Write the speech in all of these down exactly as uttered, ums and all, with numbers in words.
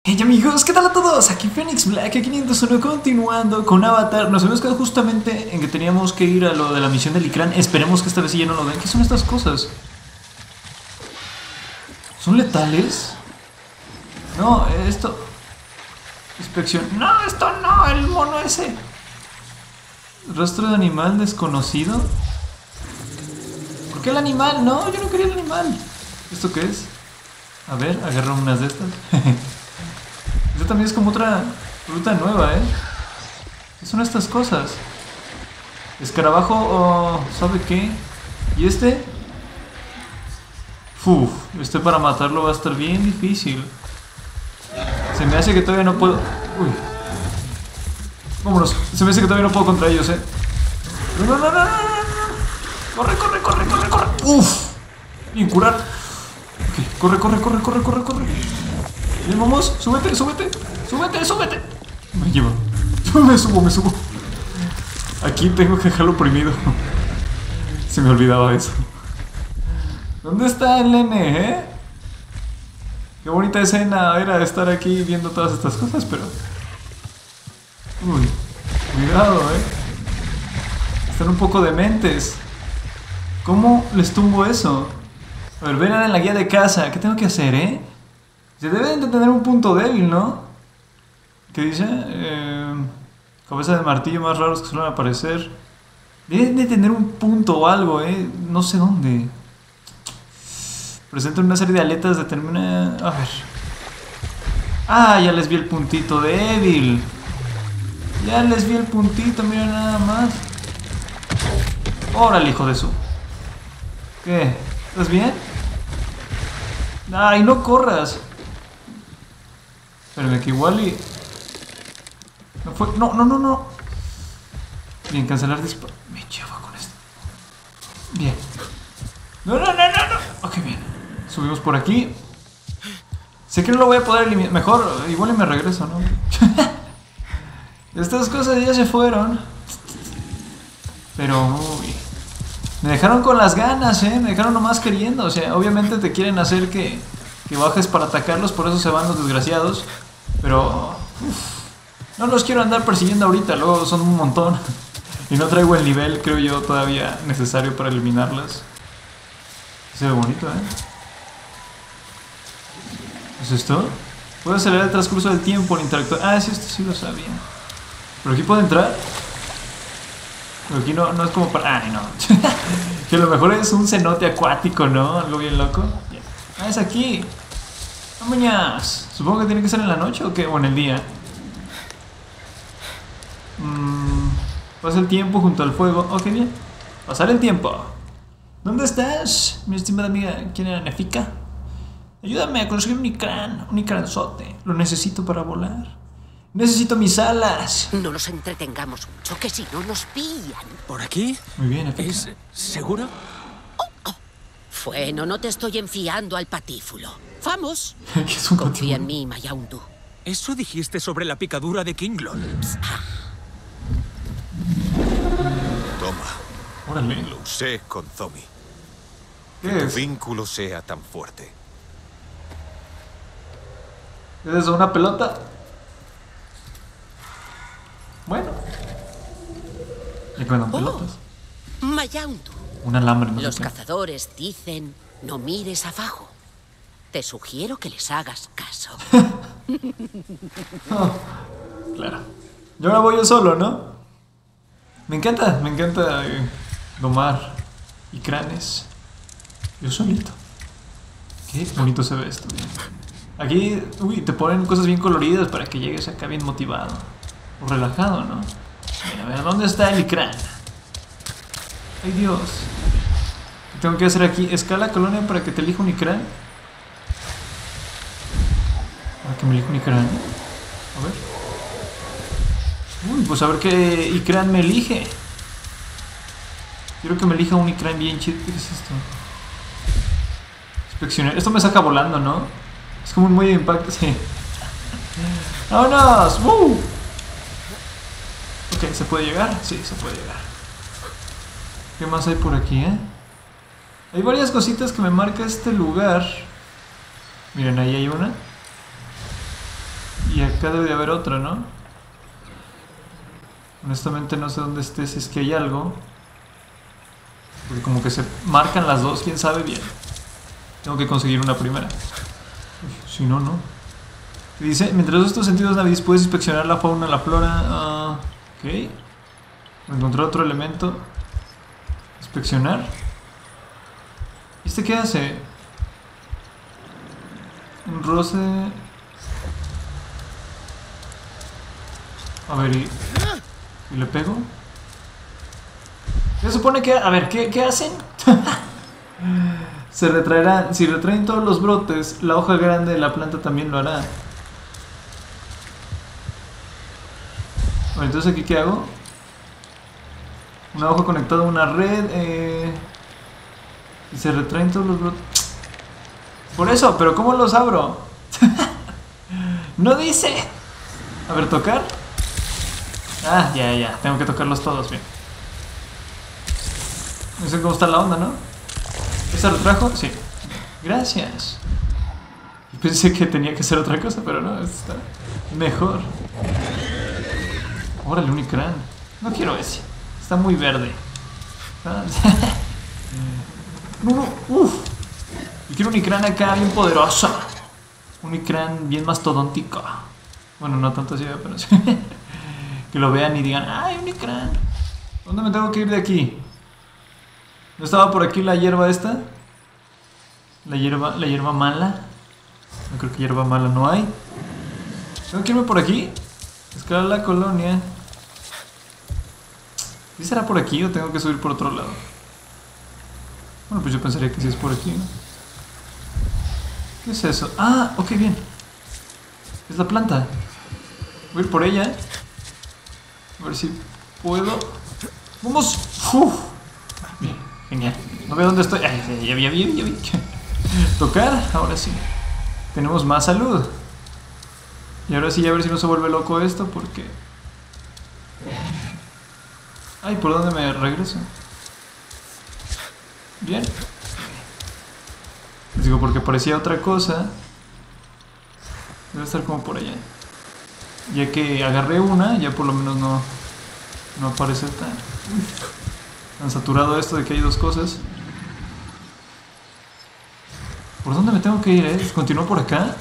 Hey amigos, ¿qué tal a todos? Aquí Phoenix Black, quinientos uno, continuando con Avatar. Nos habíamos quedado justamente en que teníamos que ir a lo de la misión del Ikran. Esperemos que esta vez sí ya no lo den. ¿Qué son estas cosas? ¿Son letales? No, esto... Inspección... No, esto no, el mono ese. Rastro de animal desconocido. ¿Por qué el animal? No, yo no quería el animal. ¿Esto qué es? A ver, agarro unas de estas. Esta también es como otra fruta nueva, ¿eh? ¿Qué son estas cosas? Escarabajo o... ¿sabe qué? ¿Y este? Uf, este para matarlo va a estar bien difícil. Se me hace que todavía no puedo... Uy. Vámonos. Se me hace que todavía no puedo contra ellos, ¿eh? No, no, no, no, no, no. Corre, corre, corre, corre, corre. Uf. Bien, curar. Ok, corre, corre, corre, corre, corre, corre. Bien, vamos. Súbete, súbete. Súbete, súbete. Me llevo. Me subo, me subo. Aquí tengo que dejarlo oprimido. Se me olvidaba eso. ¿Dónde está el nene, eh? Qué bonita escena era estar aquí viendo todas estas cosas, pero... Uy, cuidado, eh. Están un poco dementes. ¿Cómo les tumbo eso? A ver, ven en la guía de casa. ¿Qué tengo que hacer, eh? Se deben de tener un punto débil, ¿no? ¿Qué dice? Eh, cabeza de martillo más raros que suelen aparecer. Deben de tener un punto o algo, eh. No sé dónde. Presentan una serie de aletas determina... A ver. Ah, ya les vi el puntito débil. Ya les vi el puntito, mira nada más. Órale, hijo de su... ¿Qué? ¿Estás bien? Ay, no corras. Espérame, que igual y... No fue... No, no, no, no. Bien, cancelar disparo. Me lleva con esto. Bien. No, no, no, no, no. Ok, bien. Subimos por aquí. Sé que no lo voy a poder eliminar. Mejor, igual y me regreso, ¿no? Estas cosas ya se fueron. Pero, uy. Me dejaron con las ganas, ¿eh? Me dejaron nomás queriendo. O sea, obviamente te quieren hacer que, que bajes para atacarlos. Por eso se van los desgraciados. Pero, uf, no los quiero andar persiguiendo ahorita. Luego son un montón. Y no traigo el nivel, creo yo, todavía necesario para eliminarlas. Se ve bonito, ¿eh? ¿Es esto? Puedo acelerar el transcurso del tiempo al interactuar. Ah, sí, esto sí lo sabía. ¿Pero aquí puedo entrar? Pero aquí no, no es como para... Ay, no. Que a lo mejor es un cenote acuático, ¿no? Algo bien loco. Bien. Ah, es aquí. ¡Vámonos! Supongo que tiene que ser en la noche o qué, o en el día. Mmm... Pasa el tiempo junto al fuego. Ok, bien. Pasar el tiempo. ¿Dónde estás, mi estimada amiga? ¿Quién era Nefika? Ayúdame a conseguir un Ikran, un Ikranzote. Lo necesito para volar. Necesito mis alas. No nos entretengamos mucho, que si no nos pillan. ¿Por aquí? Muy bien, Nefika. ¿Es seguro? Oh, oh. Bueno, no te estoy enfiando al patífulo. ¡Vamos! ¿Qué es un Confía patíbulo? en mí, Mayaundu. Eso dijiste sobre la picadura de Kinglon. Toma. Órale. Lo usé con Zomi. ¿Qué Que tu es? vínculo sea tan fuerte. ¿Es eso, una pelota? Bueno. ¿Y cuando pelotas? Mayaundu. Un alambre, no Los sé qué. cazadores dicen, no mires abajo. Te sugiero que les hagas caso. Oh, claro. Yo ahora voy yo solo, ¿no? Me encanta, me encanta eh, domar Ikranes. Yo solito. Qué bonito se ve esto. Bien. Aquí, uy, te ponen cosas bien coloridas para que llegues acá bien motivado. O relajado, ¿no? Mira, a ver, ¿dónde está el Ikran? Ay, Dios. ¿Qué tengo que hacer aquí? Escala colonia para que te elija un Ikran. Para que me elija un Ikran. A ver. Uy, pues a ver qué Ikran me elige. Quiero que me elija un Ikran bien chido. ¿Qué es esto? Inspeccionar. Esto me saca volando, ¿no? Es como un muelle de impacto, sí. ¡Vámonos! ¡Woo! Ok, ¿se puede llegar? Sí, se puede llegar. ¿Qué más hay por aquí, eh? Hay varias cositas que me marca este lugar. Miren, ahí hay una. Y acá debe de haber otro, ¿no? Honestamente no sé dónde esté, si es que hay algo. Porque como que se marcan las dos, quién sabe bien. Tengo que conseguir una primera. Uy, si no, no. Dice, mientras estos sentidos navis puedes inspeccionar la fauna, la flora. Uh, ok. Encontré otro elemento. Inspeccionar. ¿Este qué hace? Un roce. A ver, ¿y, ¿y le pego? Se supone que... A ver, ¿qué, qué hacen? Se retraerán. Si retraen todos los brotes, la hoja grande de la planta también lo hará. Bueno, entonces aquí, ¿qué hago? Una hoja conectada a una red. Eh, y se retraen todos los brotes. Por eso, pero ¿cómo los abro? No dice. A ver, tocar. Ah, ya, ya. Tengo que tocarlos todos, bien. No sé cómo está la onda, ¿no? ¿Esa retrajo? Sí. Gracias. Pensé que tenía que hacer otra cosa, pero no, está mejor. Órale, un Ikran. No quiero ese. Está muy verde. Ah, no, no, uff. Yo quiero un Ikran acá bien poderosa. Un Ikran bien mastodóntico. Bueno, no tanto así, pero sí. Que lo vean y digan, ¡ay, un Ikran! ¿Dónde me tengo que ir de aquí? ¿No estaba por aquí la hierba esta? La hierba, la hierba mala. No creo que hierba mala no hay. ¿Tengo que irme por aquí? Escalar la colonia. ¿Sí será por aquí o tengo que subir por otro lado? Bueno, pues yo pensaría que sí es por aquí, ¿no? ¿Qué es eso? Ah, ok, bien. Es la planta. Voy a ir por ella. A ver si puedo. ¡Vamos! ¡Uf! Bien, genial. No veo dónde estoy. Ay, ya vi, ya vi, ya vi. Tocar, ahora sí. Tenemos más salud. Y ahora sí, a ver si no se vuelve loco esto, porque... Ay, ¿por dónde me regreso? Bien. Les digo, porque parecía otra cosa. Debe estar como por allá. Ya que agarré una, ya por lo menos no, no aparece tan, tan saturado esto de que hay dos cosas. ¿Por dónde me tengo que ir, eh? ¿Continúo por acá?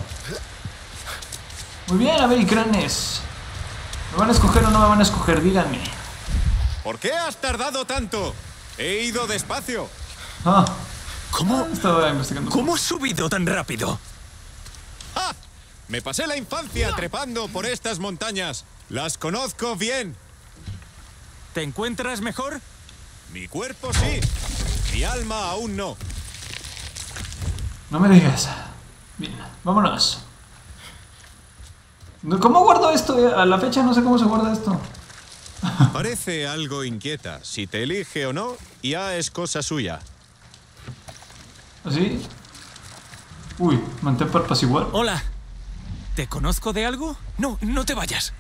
Muy bien, a ver, Ikranes. ¿Me van a escoger o no me van a escoger? Díganme. ¿Por qué has tardado tanto? He ido despacio. Ah, ¿Cómo? estaba investigando. ¿Cómo has subido tan rápido? ¡Ah! Me pasé la infancia trepando por estas montañas. Las conozco bien. ¿Te encuentras mejor? Mi cuerpo sí. Mi alma aún no. No me digas. Bien, vámonos. ¿Cómo guardo esto? A la fecha no sé cómo se guarda esto. Parece algo inquieta. Si te elige o no, ya es cosa suya. ¿Así? Uy, mantén para apaciguar. Hola. ¿Te conozco de algo? No, no te vayas.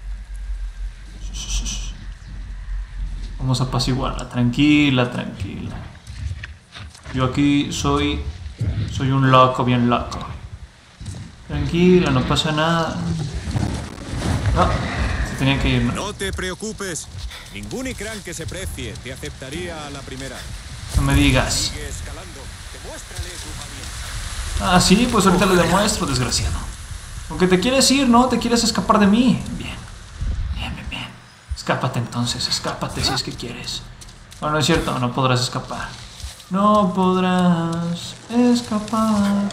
Vamos a apaciguarla, tranquila, tranquila. Yo aquí soy... Soy un loco, bien loco. Tranquila, no pasa nada. No, se tenía que ir. No, No te preocupes. Ningún Ikran que se precie te aceptaría a la primera. no me digas. Sigue escalando. Demuéstrale tu valiente. Ah, sí, pues ahorita le demuestro, desgraciado. Aunque te quieres ir, ¿no? Te quieres escapar de mí. Bien. Bien, bien, bien. Escápate entonces, escápate si es que quieres. Bueno, no es cierto, no podrás escapar. No podrás escapar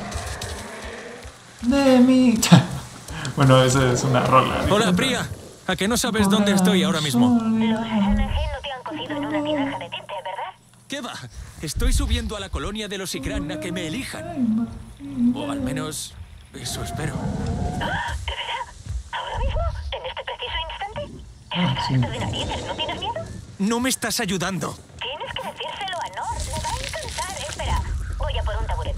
de mí. Bueno, esa es una rola. Hola, Priya. ¿A que no sabes dónde estoy ahora mismo? Los S N G no te han cogido en una tinaja de tinte, ¿verdad? ¿Qué va? Estoy subiendo a la colonia de los Ikran a que me elijan. O al menos eso espero. ¿De verdad? ¿Ahora mismo? ¿En este preciso instante? Ah, sí. ¿Esto de narices? ¿No tienes miedo? No me estás ayudando. Tienes que decírselo a Nor. Le va a encantar. Espera, voy a por un taburete.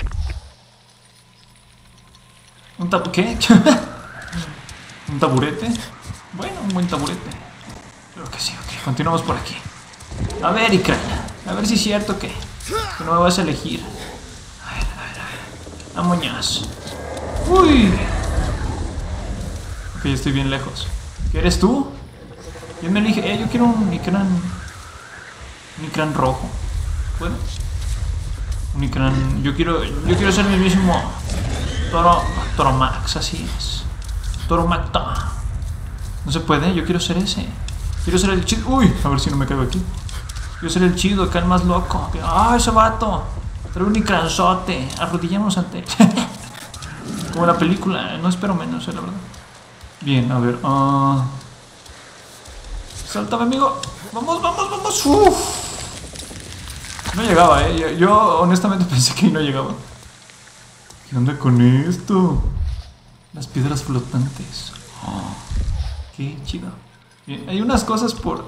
¿Un taburete? ¿Qué? ¿Un taburete? Bueno, un buen taburete. Creo que sí, ok. Continuamos por aquí. A ver, Ikran. A ver si es cierto que, que no me vas a elegir. A ver, a ver, a ver. Vámonos. Uy. Ok, estoy bien lejos. ¿Qué eres tú? ¿Quién me elige? Eh, yo quiero un Ikran. Un Ikran rojo. ¿Puedo? Un Ikran. Yo quiero. Yo quiero ser mi mismo. Toro. Toro Max, así es. Toro Macta. No se puede, yo quiero ser ese. Quiero ser el chido. Uy, a ver si no me caigo aquí. Quiero ser el chido, acá el más loco. Ah, ese vato. Trae un Ikranzote. Arrodillamos ante él. Como la película. No espero menos, eh, la verdad. Bien, a ver. Uh... Sáltame, amigo. Vamos, vamos, vamos. Uf. No llegaba, eh. Yo, yo honestamente pensé que no llegaba. ¿Qué onda con esto? Las piedras flotantes. Oh, qué chido. Bien, hay unas cosas por...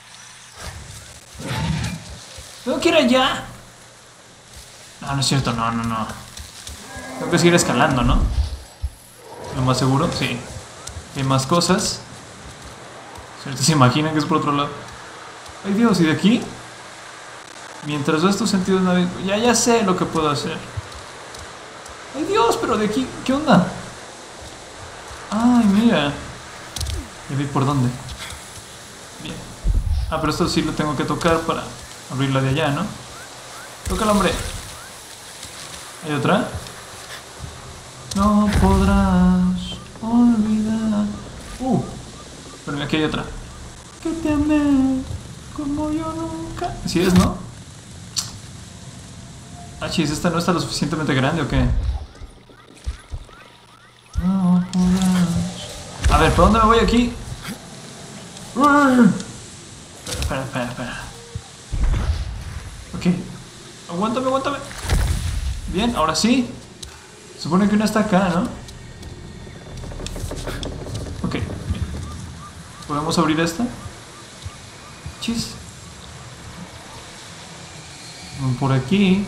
Tengo que ir allá. No, no es cierto, no, no, no. Tengo que seguir escalando, ¿no? Lo más seguro, sí. Hay más cosas. ¿Cierto? ¿Se imaginan que es por otro lado? Ay Dios, ¿y de aquí? Mientras estos sentidos navigo... Ya, ya sé lo que puedo hacer. Ay Dios, pero de aquí... ¿Qué onda? Ay, mira. Ya vi por dónde. Bien. Ah, pero esto sí lo tengo que tocar para abrirla de allá, ¿no? Tócala, hombre. ¿Hay otra? No podrás olvidar. Uh, pero aquí hay otra. Que te amé como yo nunca. ¿Sí es, no? Ah, chis, ¿esta no está lo suficientemente grande o qué? No podrás. A ver, ¿por dónde me voy aquí? Espera, espera, espera. Ok. Aguántame, aguántame. Bien, ahora sí. Se supone que una está acá, ¿no? Ok, bien. ¿Podemos abrir esta? Chis. Por aquí.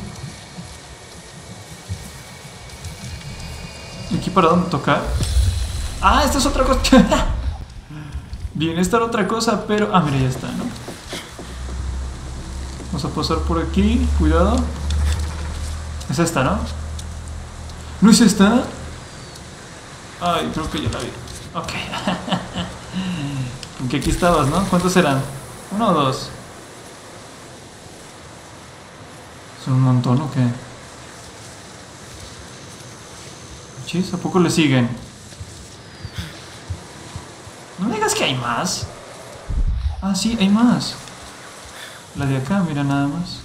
¿Aquí para dónde tocar? Ah, esta es otra cosa. Bien, esta era otra cosa, pero... Ah, mira, ya está, ¿no? Vamos a pasar por aquí. Cuidado. Es esta, ¿no? ¿No es esta? Ay, creo que ya la vi. Ok. Aunque aquí estabas, ¿no? ¿Cuántos eran? ¿Uno o dos? ¿Son un montón o qué? Chis, ¿a poco le siguen? No me digas que hay más. Ah, sí, hay más. La de acá, mira nada más.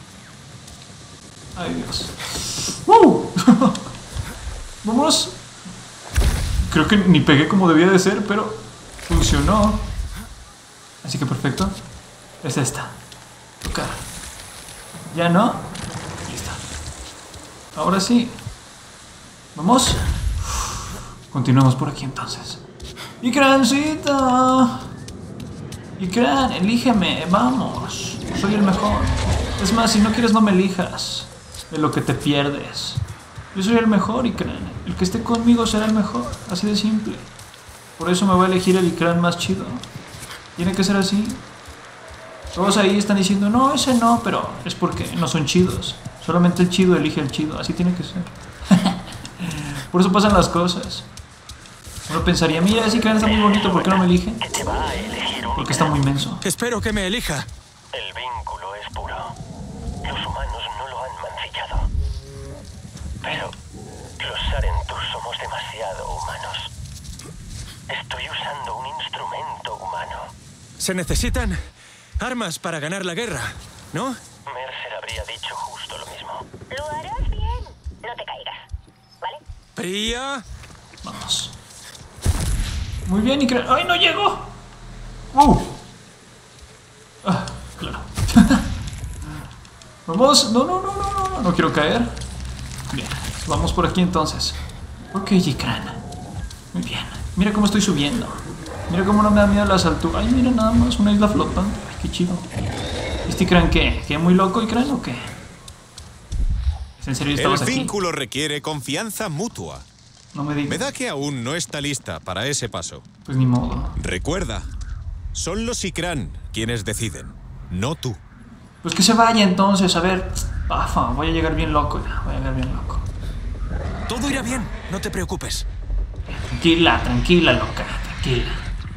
Ay, Dios. ¡Uh! Vamos. Creo que ni pegué como debía de ser, pero funcionó. Así que perfecto. Es esta. Tocar. ¿Ya no? Listo. Ahora sí. Vamos. Continuamos por aquí entonces. Ikrancita. Ikran, elígeme. Vamos. Soy el mejor. Es más, si no quieres no me elijas. De lo que te pierdes. Yo soy el mejor, Ikran. El que esté conmigo será el mejor. Así de simple. Por eso me voy a elegir el Ikran más chido. Tiene que ser así. Todos ahí están diciendo, no, ese no, pero es porque no son chidos. Solamente el chido elige el chido. Así tiene que ser. Por eso pasan las cosas. Uno pensaría, mira, ese Ikran está muy bonito, ¿por qué no me elige? Porque está muy menso. Espero que me elija. El vínculo es puro. Los humanos no lo han mancillado. Pero los Sarentus somos demasiado humanos. Estoy usando un instrumento humano. Se necesitan armas para ganar la guerra, ¿no? Mercer habría dicho justo lo mismo. Lo harás bien. No te caigas, ¿vale? Priya. Vamos. Muy bien, Ikran. ¡Ay, no llego! ¡Uh! Ah, claro. Vamos. No, no, no, no, no, no. No quiero caer. Bien. Vamos por aquí entonces. Ok, Ikran. Muy bien. Mira cómo estoy subiendo. Mira cómo no me da miedo las alturas. Ay, mira nada más. Una isla flotante. Ay, qué chido. ¿Este Ikran qué? ¿Qué muy loco, Ikran, o qué? ¿Es en serio estabas El aquí? vínculo requiere confianza mutua. No me digas. Me da que aún no está lista para ese paso. Pues ni modo. Recuerda, son los Ikran quienes deciden, no tú. Pues que se vaya entonces. A ver. Pafa, voy a llegar bien loco ya. Voy a llegar bien loco. Todo irá bien, no te preocupes. Tranquila, tranquila, loca. ¿Qué?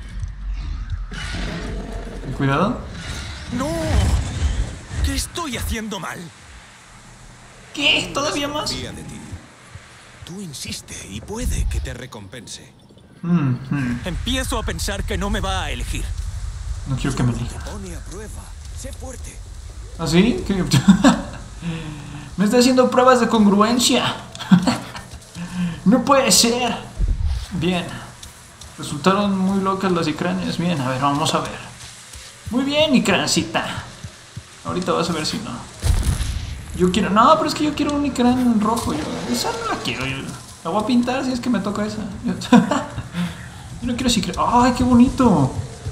Cuidado. ¡No! ¿Qué estoy haciendo mal? ¿Qué? ¿Todavía más? Confía de ti. Tú insiste y puede que te recompense. Mm, mm. Empiezo a pensar que no me va a elegir. No quiero que me elija. Pone a prueba. Sé fuerte. ¿Ah, sí? ¿Qué? Me está haciendo pruebas de congruencia. No puede ser. Bien. Resultaron muy locas las Icranes. Bien, a ver, vamos a ver. Muy bien, Icrancita. Ahorita vas a ver si no. Yo quiero... No, pero es que yo quiero un Icran rojo. Yo... Esa no la quiero. Yo... La voy a pintar si es que me toca esa. Yo, yo no quiero ese Icran. ¡Ay, qué bonito!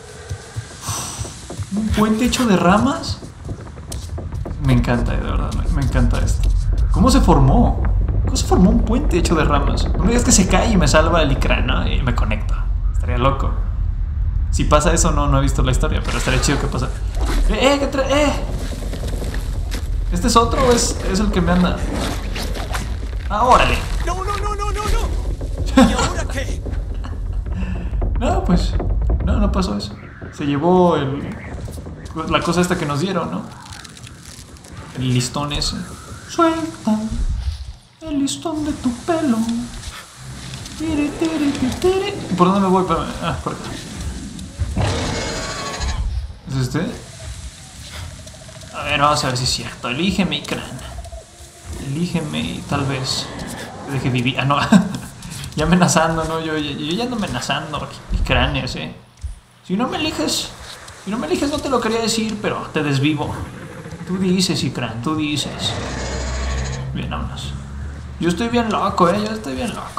Un puente hecho de ramas. Me encanta, de verdad. Me, me encanta esto. ¿Cómo se formó? ¿Cómo se formó un puente hecho de ramas? No me digas que se cae y me salva el Icran, ¿no? Y me conecta. Estaría loco. Si pasa eso, no, no he visto la historia, pero estaría chido que pasa. ¡Eh, eh! ¿Qué trae? ¡Eh! ¿Este es otro o es, es el que me anda? ¡Ah, órale! ¡No, no, no, no, no, no! ¿Y ahora qué? No, pues... No, no pasó eso. Se llevó el... La cosa esta que nos dieron, ¿no? El listón ese. Suelta el listón de tu pelo. Tiri, tiri, tiri, tiri. ¿Por dónde me voy? Ah, por acá. ¿Es este? A ver, vamos a ver si es cierto. Elígeme, Icran. Elígeme y tal vez te deje vivir. Ah, no. Ya amenazando, ¿no? Yo, yo, yo ya ando amenazando, Icranes, ¿eh? Si no me eliges... Si no me eliges no te lo quería decir, pero te desvivo. Tú dices, Icran, tú dices. Bien, vámonos. Yo estoy bien loco, ¿eh? Yo estoy bien loco.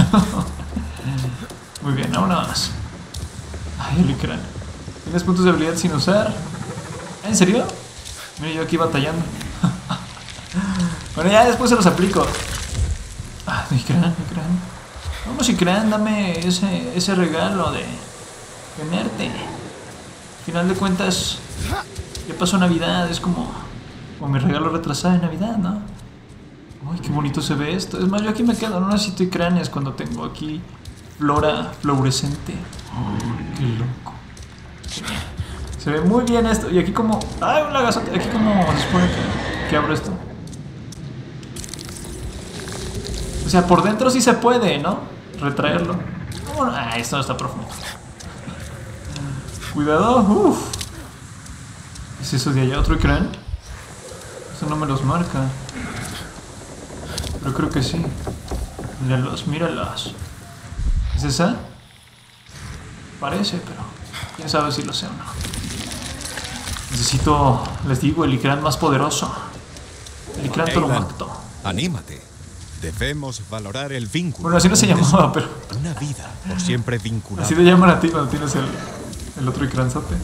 Muy bien, vámonos. Ay, el Icran. Tienes puntos de habilidad sin usar. ¿En serio? Mira, yo aquí batallando. Bueno, ya después se los aplico. Ah, Icran, Icran. Vamos, Icran, dame ese, ese regalo de tenerte. Al final de cuentas, ya pasó Navidad, es como, como mi regalo retrasado de Navidad, ¿no? Ay, qué bonito se ve esto. Es más, yo aquí me quedo, no necesito Icranes cuando tengo aquí flora fluorescente. Oh, qué loco. Se ve muy bien esto. Y aquí como... ¡Ay, un lagazote! Aquí como se supone que, que abro esto. O sea, por dentro sí se puede, ¿no? Retraerlo. Bueno, ah, esto no está profundo. Cuidado. Uf. ¿Es eso de allá? ¿Otro Icran? Eso no me los marca. Pero creo que sí. Míralos, míralos. ¿Es esa? Parece, pero quién sabe si lo sé o no. Necesito, les digo, el Icran más poderoso. El Icran Tolomacto. Anímate. Debemos valorar el vínculo. Bueno, así no se llamaba, pero... Una vida por siempre vinculada. Así te llaman a ti cuando tienes el, el otro Icranzote.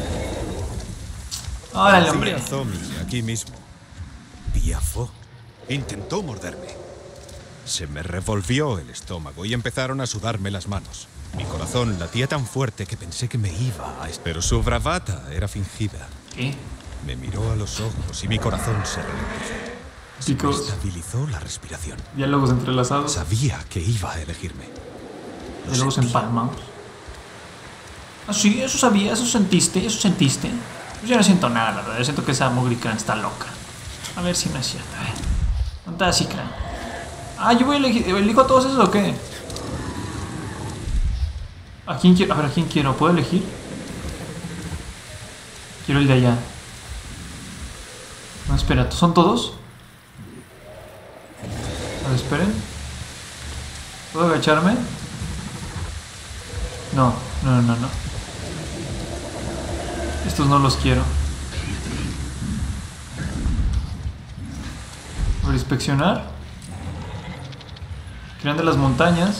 Órale, hombre. Hacía Zombie aquí mismo. Piafó. Intentó morderme. Se me revolvió el estómago y empezaron a sudarme las manos. Mi corazón latía tan fuerte que pensé que me iba a... Pero su bravata era fingida. ¿Qué? Me miró a los ojos y mi corazón se ralentizó. Se me Chicos, estabilizó la respiración. diálogos entrelazados, Sabía que iba a elegirme. Lo diálogos sentí. empalmados. Ah, sí, eso sabía, eso sentiste, eso sentiste. Yo no siento nada, la verdad. Yo siento que esa Mugrican está loca. A ver si no es cierto. A ver. ¿Dónde está Icran? Ah, yo voy a elegir. ¿Elijo a todos esos o qué? ¿A quién quiero? A ver, ¿a quién quiero? ¿Puedo elegir? Quiero el de allá. No, espera, ¿son todos? A ver, esperen. ¿Puedo agacharme? No, no, no, no. Estos no los quiero. A ver, inspeccionar. Crean de las montañas.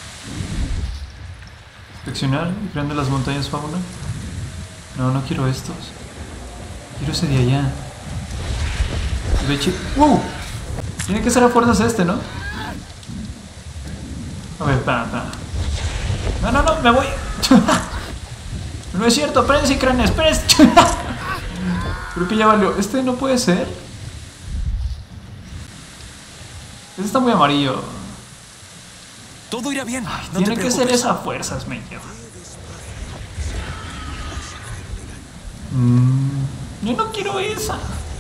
Inspeccionar. Crean de las montañas fauna. No, no quiero estos. Quiero ese de allá. De hecho... ¡Uh! Tiene que ser a fuerzas este, ¿no? A ver, espera, espera. No, no, no, me voy. No es cierto, espérense, Icran, espérense. Creo que ya valió. Este no puede ser. Este está muy amarillo. Todo irá bien. Ay, no tiene te que ser preocupes. esa a fuerzas, me lleva. Mm, yo no quiero esa.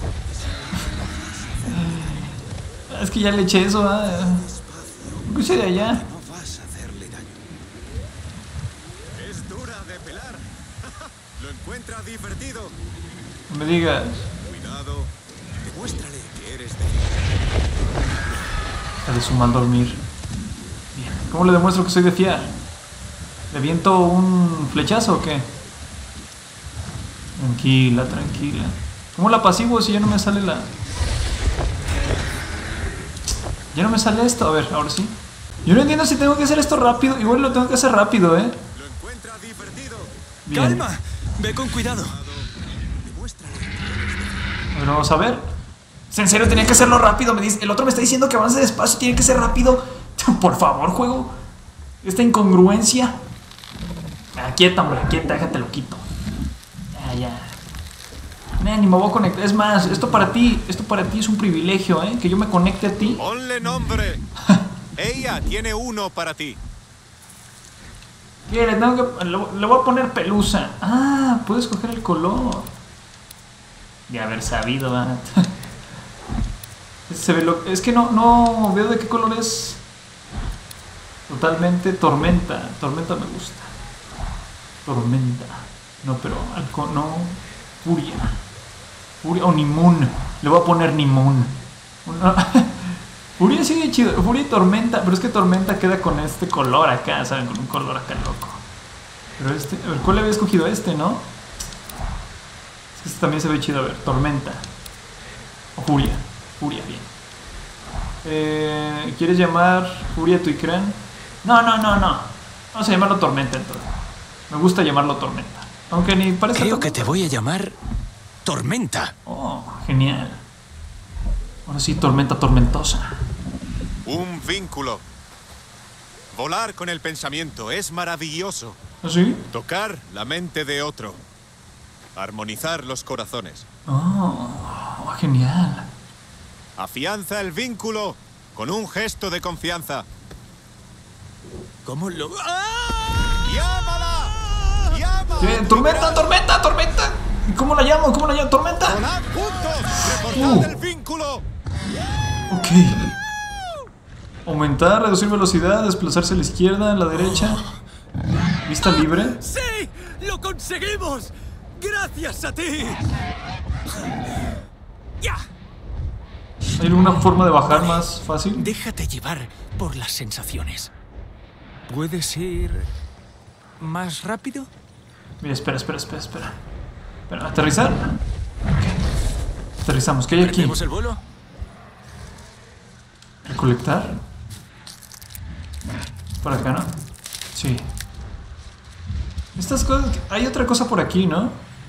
Es que ya le eché eso, ¿eh? ¿Qué hice de allá? No vas a hacerle daño. Es dura de pelar. Lo encuentra divertido. No me digas. Cuidado. Demuéstrale que eres de... Está de su mal dormir. Bien. ¿Cómo le demuestro que soy de fiar? ¿Le viento un flechazo o qué? Tranquila, tranquila. ¿Cómo la pasivo si ya no me sale la...? Ya no me sale esto. A ver, ahora sí. Yo no entiendo si tengo que hacer esto rápido. Igual lo tengo que hacer rápido, ¿eh? Lo encuentra divertido. Bien. ¡Calma! Ve con cuidado. Demuéstrale. A ver, vamos a ver. En serio, tenía que hacerlo rápido. Me dice, el otro me está diciendo que avance despacio. Tiene que ser rápido. Por favor, juego. Esta incongruencia. Ah, quieta, hombre, quieta, déjate lo quito. Ya, ya. Nah, ni me voy a conectar. Es más, esto para ti, esto para ti es un privilegio, ¿eh? Que yo me conecte a ti. Ponle nombre. Ella tiene uno para ti. ¿Qué? Le, tengo que, le, le voy a poner pelusa. Ah, puedo escoger el color. De haber sabido, ¿verdad? Se ve lo, es que no, no veo de qué color es. Totalmente tormenta. Tormenta me gusta. Tormenta. No, pero alco, no. Furia. Furia o Nimun. Le voy a poner Nimun. Una, Furia sigue chido. Furia y Tormenta. Pero es que Tormenta queda con este color acá, ¿saben? Con un color acá loco. Pero este. A ver, ¿cuál le había escogido? Este, ¿no? Es que este también se ve chido. A ver, Tormenta. O Furia. Furia, bien. Eh, ¿Quieres llamar Furia tu Icran? No, no, no, no. Vamos a llamarlo Tormenta entonces. Me gusta llamarlo Tormenta. Aunque ni parece. Creo que te voy a llamar Tormenta. Oh, genial. Ahora sí, tormenta tormentosa. Un vínculo. Volar con el pensamiento es maravilloso. ¿Ah, sí? Tocar la mente de otro. Armonizar los corazones. Oh, oh, genial. Afianza el vínculo con un gesto de confianza. ¿Cómo lo...? ¡Ah! ¡Llámala! ¡Llama! ¿Qué? ¡Tormenta, tormenta, tormenta! ¿Y cómo la llamo? ¿Cómo la llamo? ¡Tormenta! ¡Volad juntos! ¡Reforzad Uh. el vínculo! Ok. Aumentar, reducir velocidad, desplazarse a la izquierda, a la derecha. Vista libre. ¡Sí! ¡Lo conseguimos! ¡Gracias a ti! ¡Ya! ¿Hay alguna forma de bajar más fácil? Déjate llevar por las sensaciones. ¿Puedes ir más rápido? Mira, espera, espera, espera, espera. Espera, ¿aterrizar? Ok. Aterrizamos. ¿Qué hay aquí? ¿Prendemos el vuelo? ¿Recolectar? Por acá, ¿no? Sí. Estas cosas... Hay otra cosa por aquí, ¿no?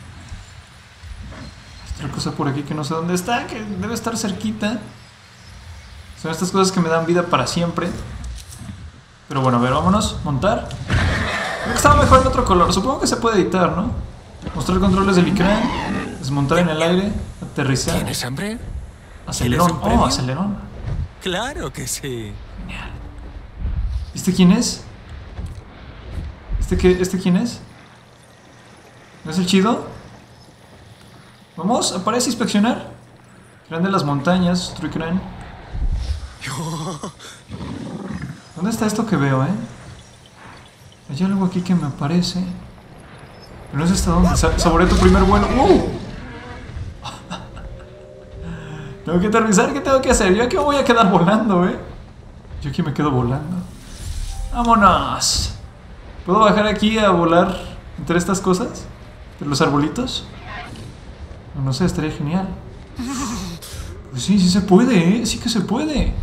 Otra cosa por aquí que no sé dónde está, que debe estar cerquita. Son estas cosas que me dan vida para siempre. Pero bueno, a ver, vámonos. Montar. Creo que estaba mejor en otro color. Supongo que se puede editar, ¿no? Mostrar controles del Icran. Desmontar en el aire. Aterrizar. ¿Tienes hambre? Acelerón. ¿Quieres un premio? Oh, acelerón. Claro que sí. Genial. ¿Este quién es? ¿Este qué? ¿Este quién es? ¿No es el chido? Vamos, aparece inspeccionar. Crán de las montañas, otro crán. ¿Dónde está esto que veo, eh? Hay algo aquí que me aparece. Pero no sé hasta dónde. Sa saborea tu primer vuelo. ¡Uh! Tengo que aterrizar, ¿qué tengo que hacer? Yo aquí me voy a quedar volando, eh. Yo aquí me quedo volando. ¡Vámonos! ¿Puedo bajar aquí a volar entre estas cosas? ¿Entre los arbolitos? No, no sé, estaría genial. Pues sí, sí se puede, ¿eh? Sí que se puede.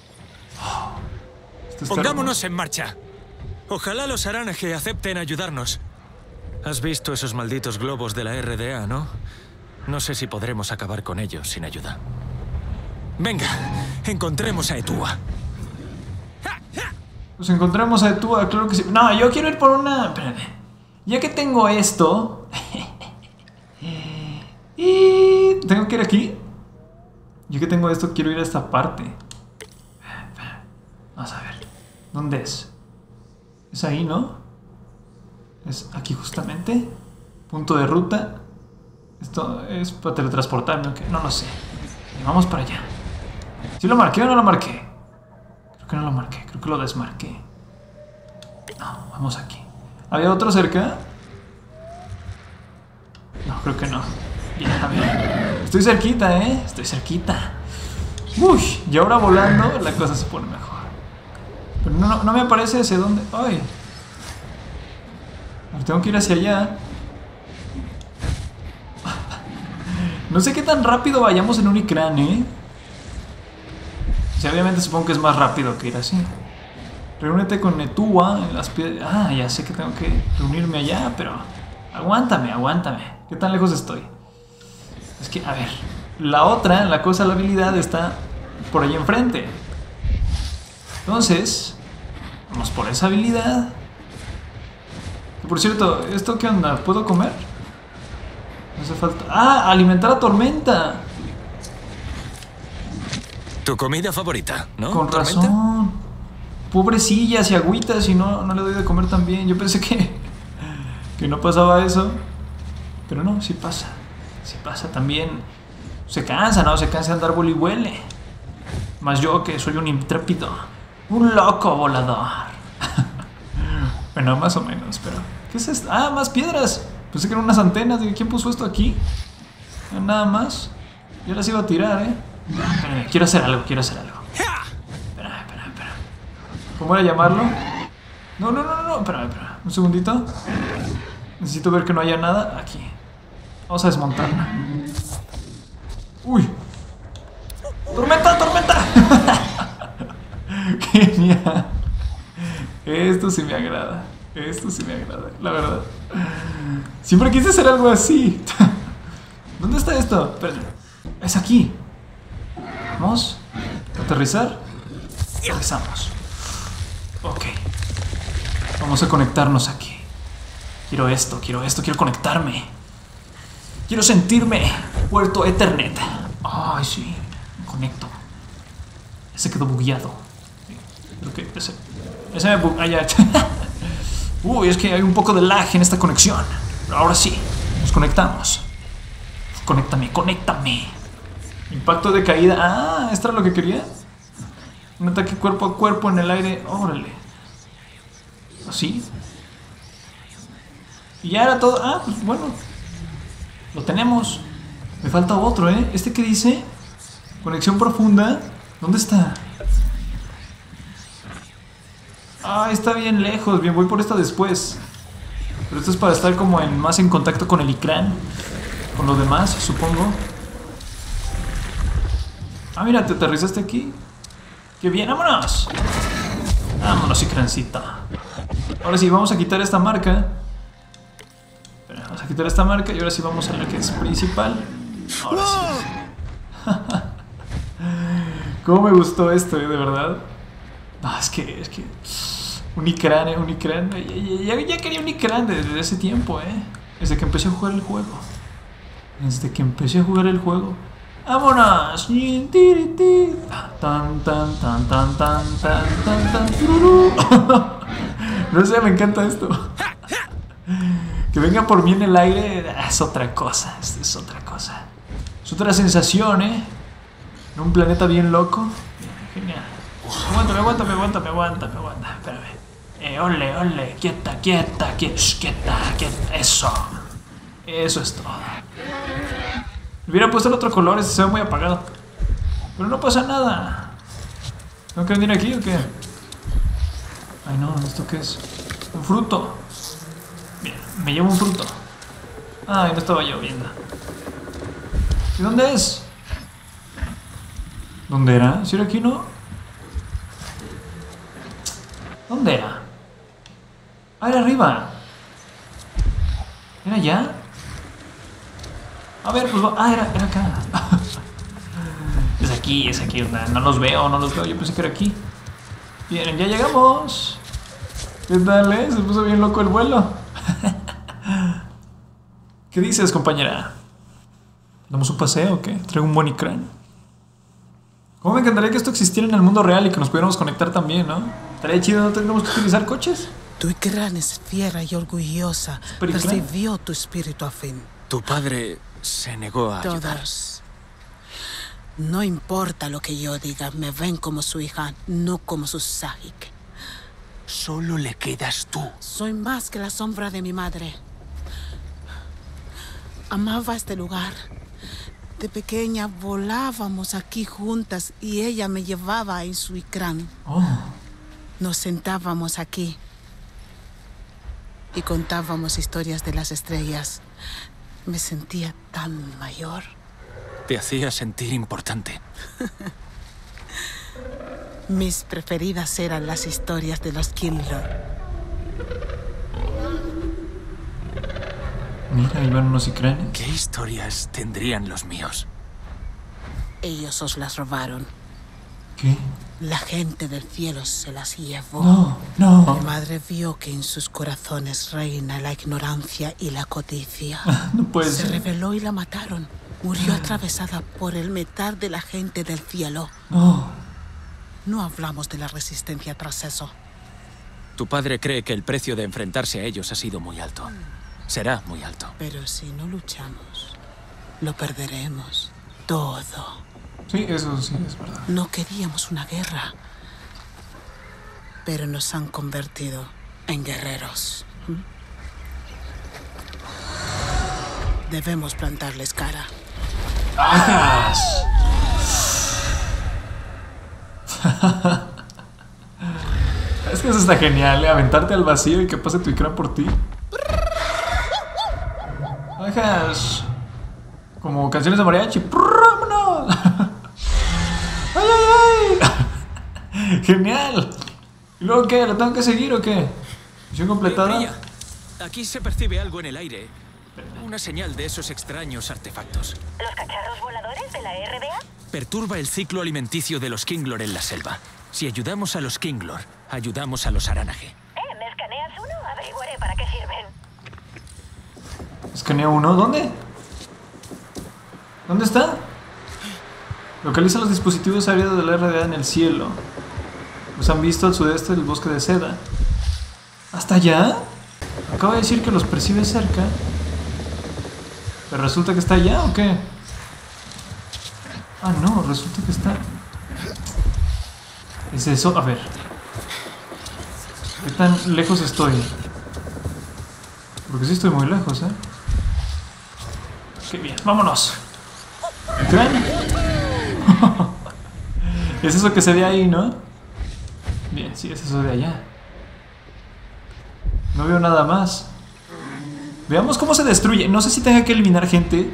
Esto está Pongámonos en marcha. Ojalá los Aranaje acepten ayudarnos. Has visto esos malditos globos de la R D A, ¿no? No sé si podremos acabar con ellos sin ayuda. Venga, encontremos a Etua. Pues encontramos a Etua, claro que sí. No, yo quiero ir por una... Espérame. Ya que tengo esto... y... ¿Tengo que ir aquí? Ya que tengo esto, quiero ir a esta parte. Vamos a ver. ¿Dónde es? Es ahí, ¿no? Es aquí justamente. Punto de ruta. Esto es para teletransportarme, ¿ok? No lo sé. Vamos para allá. ¿Sí lo marqué o no lo marqué? Creo que no lo marqué, creo que lo desmarqué. No, vamos aquí. ¿Había otro cerca? No, creo que no. Ya, a ver. Estoy cerquita, ¿eh? Estoy cerquita. Uy, y ahora volando la cosa se pone mejor. Pero no, no, no me aparece hacia dónde. ¡Ay! Tengo que ir hacia allá. No sé qué tan rápido vayamos en un Ikran, ¿eh? O sea, obviamente supongo que es más rápido que ir así. Reúnete con Netua en las piedras. Ah, ya sé que tengo que reunirme allá, pero... Aguántame, aguántame. ¿Qué tan lejos estoy? Es que, a ver... La otra, la cosa, la habilidad está por ahí enfrente. Entonces... Vamos por esa habilidad. Y por cierto, ¿esto qué onda? ¿Puedo comer? No hace falta... ¡Ah! Alimentar a Tormenta. Tu comida favorita, ¿no? Con ¿Tormenta? razón. Pobrecillas y agüitas y no, no le doy de comer también. Yo pensé que... Que no pasaba eso. Pero no, sí pasa. Sí pasa también. Se cansa, ¿no? Se cansa de andar vuelo y huele. Más yo que soy un intrépido. Un loco volador. Bueno, más o menos, pero... ¿Qué es esto? Ah, más piedras. Pensé que eran unas antenas. ¿Quién puso esto aquí? Nada más. Yo las iba a tirar, ¿eh? Espérame, quiero hacer algo, quiero hacer algo. Espera, espera, espera. ¿Cómo era llamarlo? No, no, no, no, espera, espera. Un segundito. Necesito ver que no haya nada aquí. Vamos a desmontarla. ¡Uy! ¡Tormenta, tormenta! Genial. Esto sí me agrada. Esto sí me agrada, la verdad. Siempre quise hacer algo así. ¿Dónde está esto? Espérate. Es aquí. Vamos. Aterrizar. Aterrizamos. Ok. Vamos a conectarnos aquí. Quiero esto, quiero esto, quiero conectarme. Quiero sentirme Puerto Ethernet. Ay, sí. Me conecto. Ese quedó bugueado. Creo que ese... Ese me bugueó. Ah, ya. Uy, es que hay un poco de lag en esta conexión. Pero ahora sí. Nos conectamos. Conéctame, conéctame. Impacto de caída. Ah, ¿esto era lo que quería? Un ataque cuerpo a cuerpo en el aire. Órale. ¿Así? Y ya era todo. Ah, pues bueno. Lo tenemos. Me falta otro, ¿eh? ¿Este qué dice? Conexión profunda. ¿Dónde está? Ah, está bien lejos. Bien, voy por esta después. Pero esto es para estar como en, más en contacto con el Ikran. Con lo demás, supongo. Ah, mira, te aterrizaste aquí. ¡Qué bien! ¡Vámonos! Vámonos, Ikrancita. Ahora sí, vamos a quitar esta marca. Espera, vamos a quitar esta marca y ahora sí vamos a la que es principal. Ahora sí. ¿Cómo me gustó esto, eh? De verdad. No, es que... Es que... Un Ikran, eh, un Ikran. Ya, ya, ya quería un Ikran desde ese tiempo, eh. Desde que empecé a jugar el juego. Desde que empecé a jugar el juego. ¡Vámonos! Tan, tan, tan, tan, tan, tan, tan, tan, tururú. No sé, me encanta esto. Que venga por mí en el aire es otra cosa. Es, es otra cosa. Es otra sensación, ¿eh? En un planeta bien loco. Genial. Aguántame, aguántame, aguántame, aguántame, aguántame. Espérame. Eh, ole, ole. Quieta, quieta, quieta, quieta, quieta. Eso. Eso es todo. Hubiera puesto el otro color, ese se ve muy apagado. Pero no pasa nada. ¿Tengo que venir aquí o qué? Ay no, ¿esto qué es? Un fruto. Bien, me llevo un fruto. Ay, no estaba lloviendo. ¿Y dónde es? ¿Dónde era? ¿Si era aquí, no? ¿Dónde era? Ah, era arriba. ¿Era allá? A ver, pues... Ah, era, era acá. Es aquí, es aquí. No los veo, no los veo. Yo pensé que era aquí. Bien, ya llegamos. ¿Qué tal, eh? Se puso bien loco el vuelo. ¿Qué dices, compañera? ¿Damos un paseo o qué? ¿Traigo un buen Ikran? ¿Cómo me encantaría que esto existiera en el mundo real y que nos pudiéramos conectar también, ¿no? Estaría chido, no tendríamos que utilizar coches. Tu Ikran es fiera y orgullosa. Percibió tu espíritu afín. Tu padre Se negó a ayudar. Todos. No importa lo que yo diga, me ven como su hija, no como su Sahik. Solo le quedas tú. Soy más que la sombra de mi madre. Amaba este lugar. De pequeña volábamos aquí juntas y ella me llevaba en su icrán. Oh. Nos sentábamos aquí y contábamos historias de las estrellas. Me sentía tan mayor. Te hacía sentir importante. Mis preferidas eran las historias de los Kinglor. Mira, iban unos icranes. ¿Qué historias tendrían los míos? Ellos os las robaron. ¿Qué? La gente del cielo se las llevó. No, no. Mi madre vio que en sus corazones reina la ignorancia y la codicia. No puede Se ser. rebeló y la mataron. Murió atravesada por el metal de la gente del cielo. No. No hablamos de la resistencia tras eso. Tu padre cree que el precio de enfrentarse a ellos ha sido muy alto. Será muy alto. Pero si no luchamos, lo perderemos todo. Sí, eso sí es verdad. No queríamos una guerra, pero nos han convertido en guerreros. ¿Mm? Debemos plantarles cara. ¡Ajas! Es que eso está genial, ¿eh? Aventarte al vacío y que pase tu icrán por ti. ¡Ajas! Como canciones de mariachi. ¡Vámonos! ¡Ay, ay, ay! ¡Genial! ¿Y luego qué? ¿La tengo que seguir o qué? ¿Misión completada? Eh, Priya, aquí se percibe algo en el aire. Una señal de esos extraños artefactos. ¿Los cacharros voladores de la R D A? Perturba el ciclo alimenticio de los Kinglor en la selva. Si ayudamos a los Kinglor, ayudamos a los Aránage. ¿Eh? ¿Me escaneas uno? Averiguaré para qué sirven. Escanea uno. ¿Dónde? ¿Dónde está? Localiza los dispositivos aéreos de la R D A en el cielo. Los han visto al sudeste del bosque de seda. ¿Hasta allá? Acaba de decir que los percibe cerca. ¿Pero resulta que está allá o qué? Ah, no, resulta que está... ¿Es eso? A ver. ¿Qué tan lejos estoy? Porque sí estoy muy lejos, ¿eh? Qué bien, vámonos. ¿Creen? Es eso que se ve ahí, ¿no? Bien, sí, es eso de allá. No veo nada más. Veamos cómo se destruye. No sé si tenga que eliminar gente.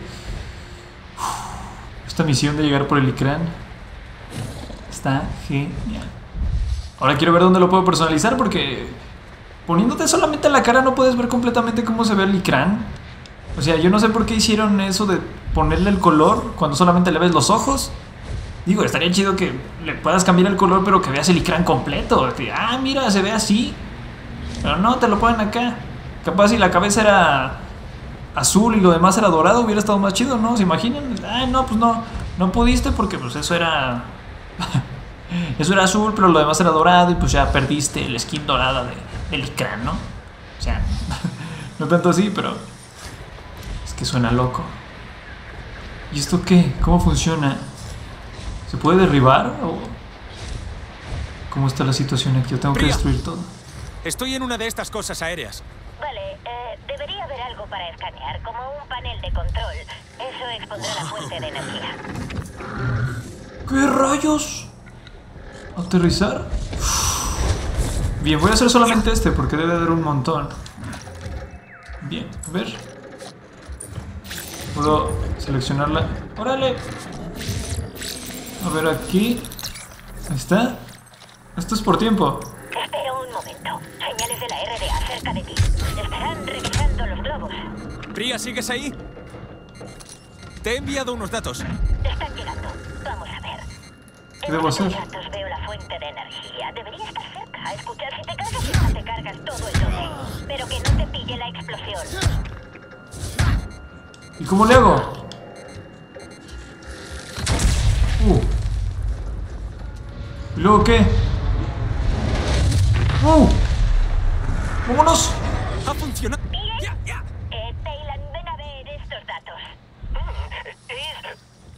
Esta misión de llegar por el icrán está genial. Ahora quiero ver dónde lo puedo personalizar, porque poniéndote solamente la cara no puedes ver completamente cómo se ve el icrán. O sea, yo no sé por qué hicieron eso de ponerle el color cuando solamente le ves los ojos. Digo, estaría chido que le puedas cambiar el color, pero que veas el icrán completo. Ah, mira, se ve así. Pero no, te lo ponen acá. Capaz si la cabeza era azul y lo demás era dorado, hubiera estado más chido, ¿no? ¿Se imaginan? Ah, no, pues no. No pudiste porque pues eso era... eso era azul, pero lo demás era dorado y pues ya perdiste el skin dorada de, del icrán, ¿no? O sea, no tanto así, pero... es que suena loco. ¿Y esto qué? ¿Cómo funciona? ¿Se puede derribar o...? ¿Cómo está la situación aquí? Yo tengo que Priya, destruir todo. Estoy en una de estas cosas aéreas. Vale, eh, debería haber algo para escanear, como un panel de control. Eso expondrá la fuente de energía. ¿Qué rayos? ¿Aterrizar? Bien, voy a hacer solamente este porque debe haber un montón. Bien, a ver. Puedo seleccionarla. ¡Órale! A ver aquí. Ahí está. Esto es por tiempo. Espera un momento. Señales de la R D A cerca de ti. Estarán revisando los globos. Priya, ¿sigues ahí? Te he enviado unos datos. Están llegando. Vamos a ver. ¿Qué debo hacer? En estos datos veo la fuente de energía. Debería estar cerca. Escuchar si te cargas y no te cargas todo el doble. Pero que no te pille la explosión. ¿Y cómo le hago? Uh. ¿Y luego qué? ¡Uh! ¡Vámonos! ¡Ha funcionado! Bien. ¡Ya, ya! Eh, Taylan, ven a ver estos datos. Es...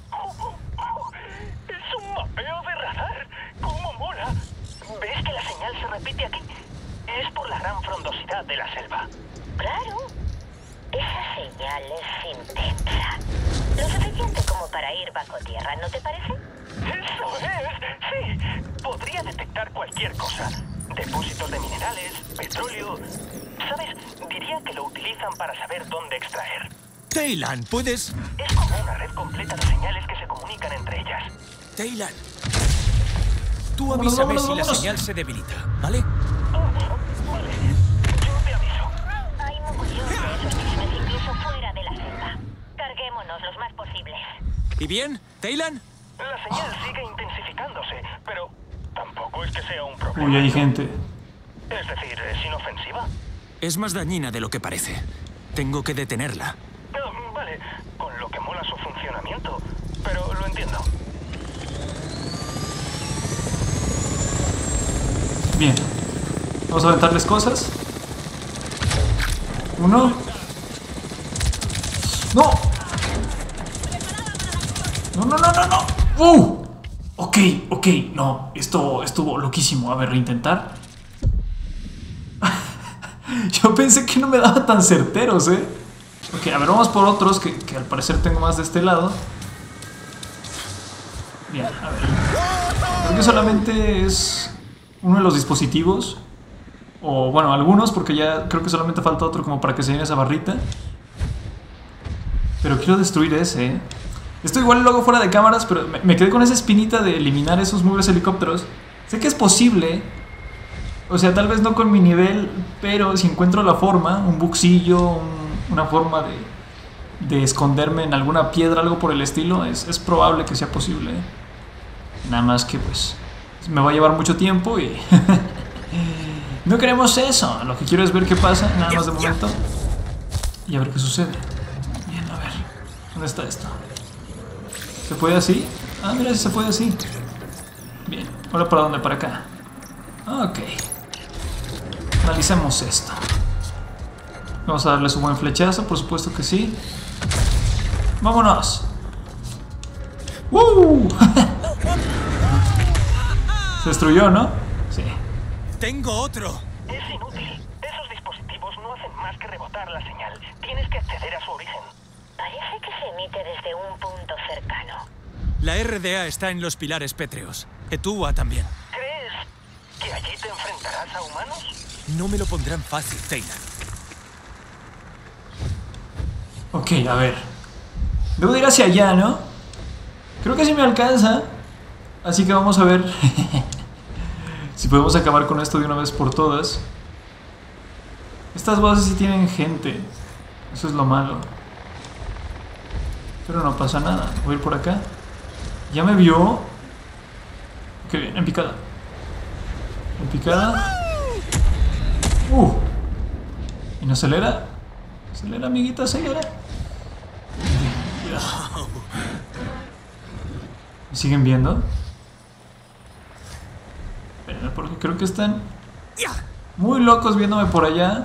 Es un mapeo de radar. ¿Cómo mola? ¿Ves que la señal se repite aquí? Es por la gran frondosidad de la selva. Claro. Esa señal es intensa. Lo suficiente como para ir bajo tierra, ¿no te parece? ¡Eso es! ¡Sí! Podría detectar cualquier cosa. Depósitos de minerales, petróleo... ¿Sabes? Diría que lo utilizan para saber dónde extraer. Taylan, ¿puedes...? Es como una red completa de señales que se comunican entre ellas. Taylan. Tú Vámonos, avísame vámonos, si la vámonos. señal se debilita, ¿vale? Oh, vale. Yo te aviso. Hay mogollón de esos trenes incluso fuera de la selva. Carguémonos los más posibles. ¿Y bien, Taylan? La señal sigue intensificándose, pero tampoco es que sea un problema. Uy, hay gente. Es decir, es inofensiva. Es más dañina de lo que parece. Tengo que detenerla. Ah, vale, con lo que mola su funcionamiento, pero lo entiendo. Bien. Vamos a aventarles cosas. Uno. ¡No! ¡No, no, no, no, no! ¡Uh! Ok, ok, no. Esto estuvo loquísimo. A ver, reintentar. Yo pensé que no me daba tan certeros, ¿eh? Ok, a ver, vamos por otros que, que al parecer tengo más de este lado. Bien, a ver. Creo que solamente es uno de los dispositivos. O bueno, algunos, porque ya creo que solamente falta otro como para que se llene esa barrita. Pero quiero destruir ese, ¿eh? Esto igual luego fuera de cámaras, pero me, me quedé con esa espinita de eliminar esos mugres helicópteros. Sé que es posible. O sea, tal vez no con mi nivel, pero si encuentro la forma, un buxillo, un, una forma de, de esconderme en alguna piedra, algo por el estilo, es, es probable que sea posible. Nada más que pues me va a llevar mucho tiempo y no queremos eso. Lo que quiero es ver qué pasa, nada más de momento, y a ver qué sucede. Bien, a ver, ¿dónde está esto? ¿Se puede así? Ah, mira, si se puede así. Bien, ahora para dónde, para acá. Ok. Analicemos esto. Vamos a darle su buen flechazo, por supuesto que sí. ¡Vámonos! ¡Uh! Se destruyó, ¿no? Sí. ¡Tengo otro! Es inútil. Esos dispositivos no hacen más que rebotar la señal. Tienes que acceder a su origen. Parece que se emite desde un punto cercano. La R D A está en los pilares pétreos. Etúa también. ¿Crees que allí te enfrentarás a humanos? No me lo pondrán fácil, Taylan. Ok, a ver. Debo de ir hacia allá, ¿no? Creo que sí me alcanza. Así que vamos a ver si podemos acabar con esto de una vez por todas. Estas bases sí tienen gente. Eso es lo malo. Pero no pasa nada. Voy a ir por acá. ¿Ya me vio? Qué bien, en picada. En picada. Uh. ¿Y no acelera? Acelera, amiguita, acelera. ¿Me siguen viendo? Espérenme, porque creo que están muy locos viéndome por allá.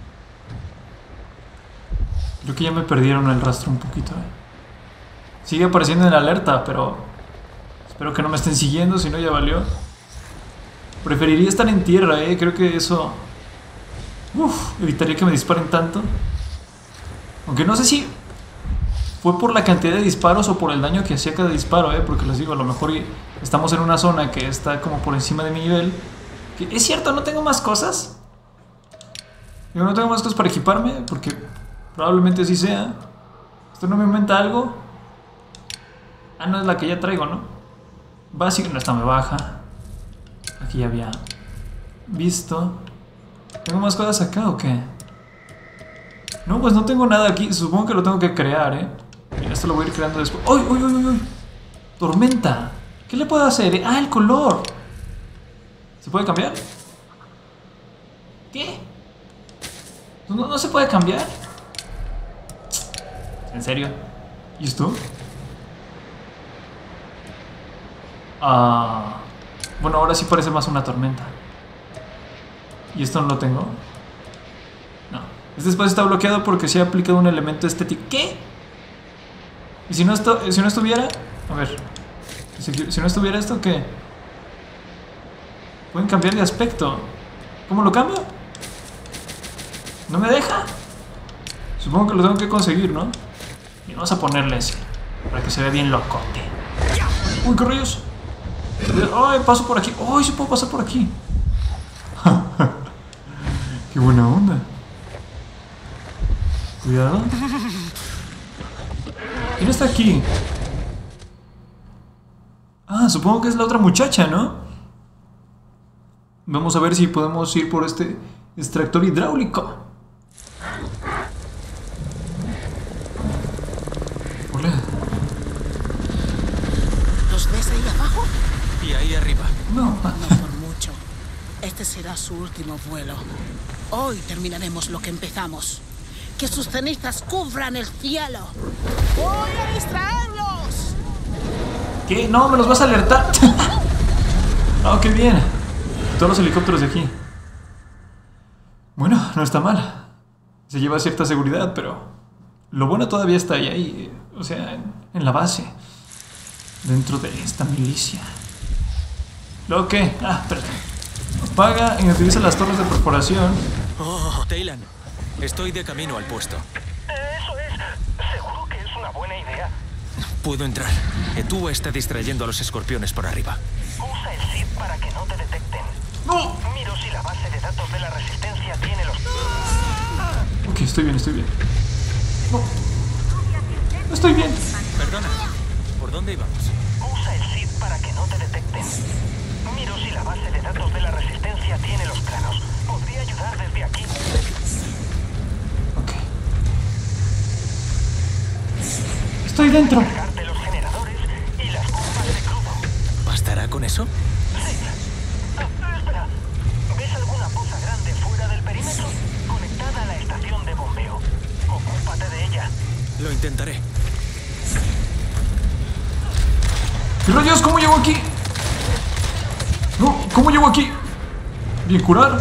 Creo que ya me perdieron el rastro un poquito, eh. Sigue apareciendo en la alerta, pero espero que no me estén siguiendo, si no ya valió. Preferiría estar en tierra, eh. Creo que eso uf, evitaría que me disparen tanto. Aunque no sé si fue por la cantidad de disparos o por el daño que hacía cada disparo, eh. Porque les digo, a lo mejor estamos en una zona que está como por encima de mi nivel. Que, es cierto, no tengo más cosas. Yo no tengo más cosas para equiparme, porque probablemente así sea. ¿Esto no me aumenta algo? Ah, no, es la que ya traigo, ¿no? Básico, no, esta me baja. Aquí ya había visto. ¿Tengo más cosas acá o qué? No, pues no tengo nada aquí. Supongo que lo tengo que crear, ¿eh? Mira, esto lo voy a ir creando después. ¡Uy, uy, uy, uy! Tormenta. ¿Qué le puedo hacer? eh? Ah, el color. ¿Se puede cambiar? ¿Qué? ¿No, no se puede cambiar? ¿En serio? ¿Y esto? Ah, bueno, ahora sí parece más una tormenta. ¿Y esto no lo tengo? No. Este espacio está bloqueado porque se ha aplicado un elemento estético. ¿Qué? ¿Y si no, esto, si no estuviera? A ver. Si, si no estuviera esto, ¿qué? Pueden cambiar de aspecto. ¿Cómo lo cambio? ¿No me deja? Supongo que lo tengo que conseguir, ¿no? Y vamos a ponerle ese. Para que se vea bien locote. ¡Uy, qué rayos! ¡Ay, paso por aquí! ¡Ay, sí puedo pasar por aquí! ¡Qué buena onda! Cuidado. ¿Quién está aquí? Ah, supongo que es la otra muchacha, ¿no? Vamos a ver si podemos ir por este extractor hidráulico. Hola. ¿Los ves ahí abajo? Y ahí arriba. No. No por mucho. Este será su último vuelo. Hoy terminaremos lo que empezamos. Que sus cenizas cubran el cielo. ¡Voy a distraerlos! ¿Qué? No, me los vas a alertar. Oh, qué bien. Todos los helicópteros de aquí. Bueno, no está mal. Se lleva cierta seguridad, pero lo bueno todavía está ahí, ahí. O sea, en, en la base. Dentro de esta milicia. ¿Lo qué? Ah, perdón. Apaga y utiliza las torres de perforación. Oh, Taylan. Estoy de camino al puesto. Eso es. ¿Seguro que es una buena idea? Puedo entrar. Etuva está distrayendo a los escorpiones por arriba. Usa el S I D para que no te detecten. ¡No! Miro si la base de datos de la Resistencia tiene los... Ok, estoy bien, estoy bien. No. No estoy bien. Perdona. ¿Por dónde íbamos? Usa el S I D para que no te detecten. Miro si la base de datos de la Resistencia tiene los planos. Podría ayudar desde aquí. Ok. Estoy dentro. Cargarte los generadores y las bombas de crudo. ¿Bastará con eso? Sí. Ah, espera. ¿Ves alguna poza grande fuera del perímetro? Conectada a la estación de bombeo. Ocúpate de ella. Lo intentaré. ¿Qué rayos? ¿Cómo llego aquí? No, ¿cómo llego aquí? Bien, curar.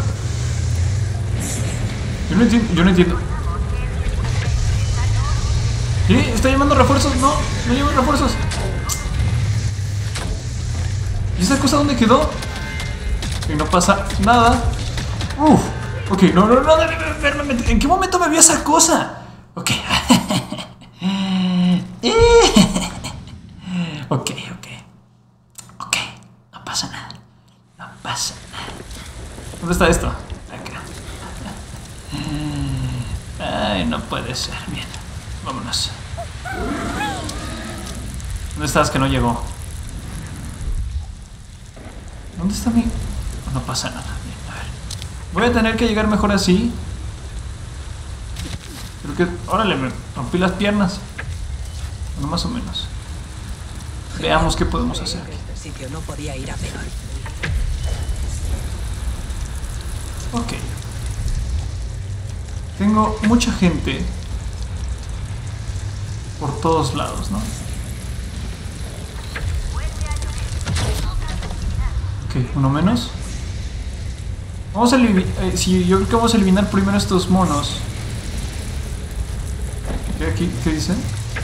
Yo no entiendo, yo no entiendo. ¿Qué? ¿Está llamando refuerzos? No, no llevan refuerzos. ¿Y esa cosa dónde quedó? Y no pasa nada. Uf. Ok, no, no, no, ¿en qué momento me vio esa cosa? Ok. Ok, ok. Ok, no pasa nada. No pasa nada. ¿Dónde está esto? Acá. Ay, no puede ser. Bien, vámonos. ¿Dónde estás que no llegó? ¿Dónde está mi...? No pasa nada. Bien, a ver. Voy a tener que llegar mejor así. Creo que... Órale, me rompí las piernas. Bueno, más o menos. Veamos qué podemos hacer aquí. Este sitio no podía ir a peor. Ok. Tengo mucha gente por todos lados, ¿no? Ok, uno menos. Vamos a eliminar... Eh, sí, yo creo que vamos a eliminar primero estos monos. ¿Qué aquí? ¿Qué dicen?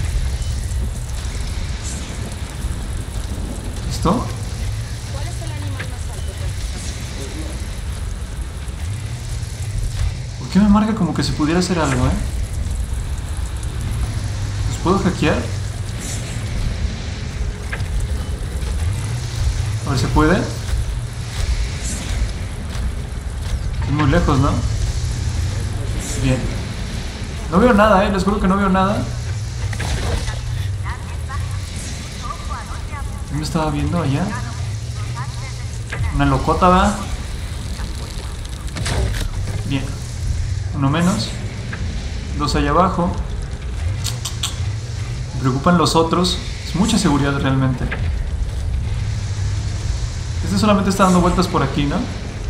¿Listo? ¿Cuál es el animal más alto? ¿Por qué me marca como que se pudiera hacer algo, eh? ¿Los puedo hackear? A ver, ¿se puede? Es muy lejos, ¿no? Bien. No veo nada, eh, les juro que no veo nada. ¿Qué me estaba viendo allá? Una locota, ¿va? Bien. Uno menos. Dos allá abajo. Me preocupan los otros. Es mucha seguridad realmente. Este solamente está dando vueltas por aquí, ¿no?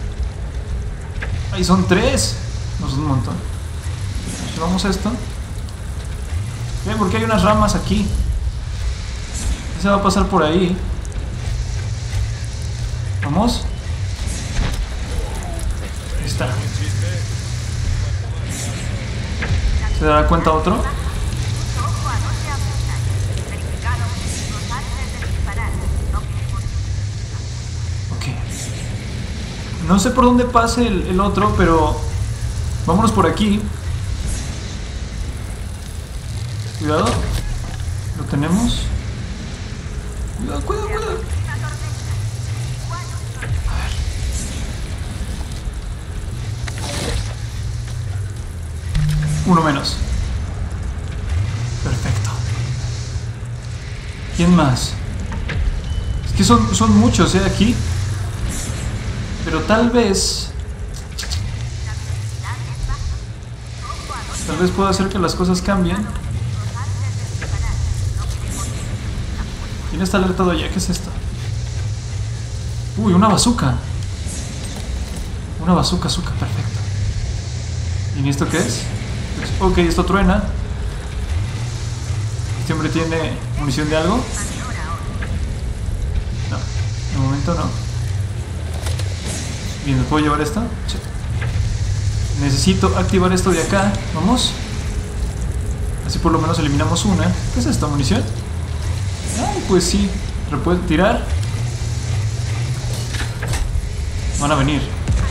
¡Ahí son tres! No son un montón. Llevamos esto. Bien, porque hay unas ramas aquí. Se va a pasar por ahí. Vamos. Ahí está. ¿Se dará cuenta otro? No sé por dónde pase el, el otro, pero vámonos por aquí. Cuidado. Lo tenemos. Cuidado, cuidado, cuidado. A ver. Uno menos. Perfecto. ¿Quién más? Es que son, son muchos, ¿eh? Aquí. Pero tal vez... Tal vez pueda hacer que las cosas cambien. ¿Quién está alertado ya? ¿Qué es esto? Uy, una bazooka. Una bazooka, azúcar, perfecto. ¿Y esto qué es? Ok, esto truena. ¿Este hombre tiene munición de algo? No, de momento no. Bien, ¿me puedo llevar esto? Sí. Necesito activar esto de acá. Vamos. Así por lo menos eliminamos una. ¿Qué es esto? ¿Munición? Ay, pues sí. ¿Lo puedo tirar? Van a venir.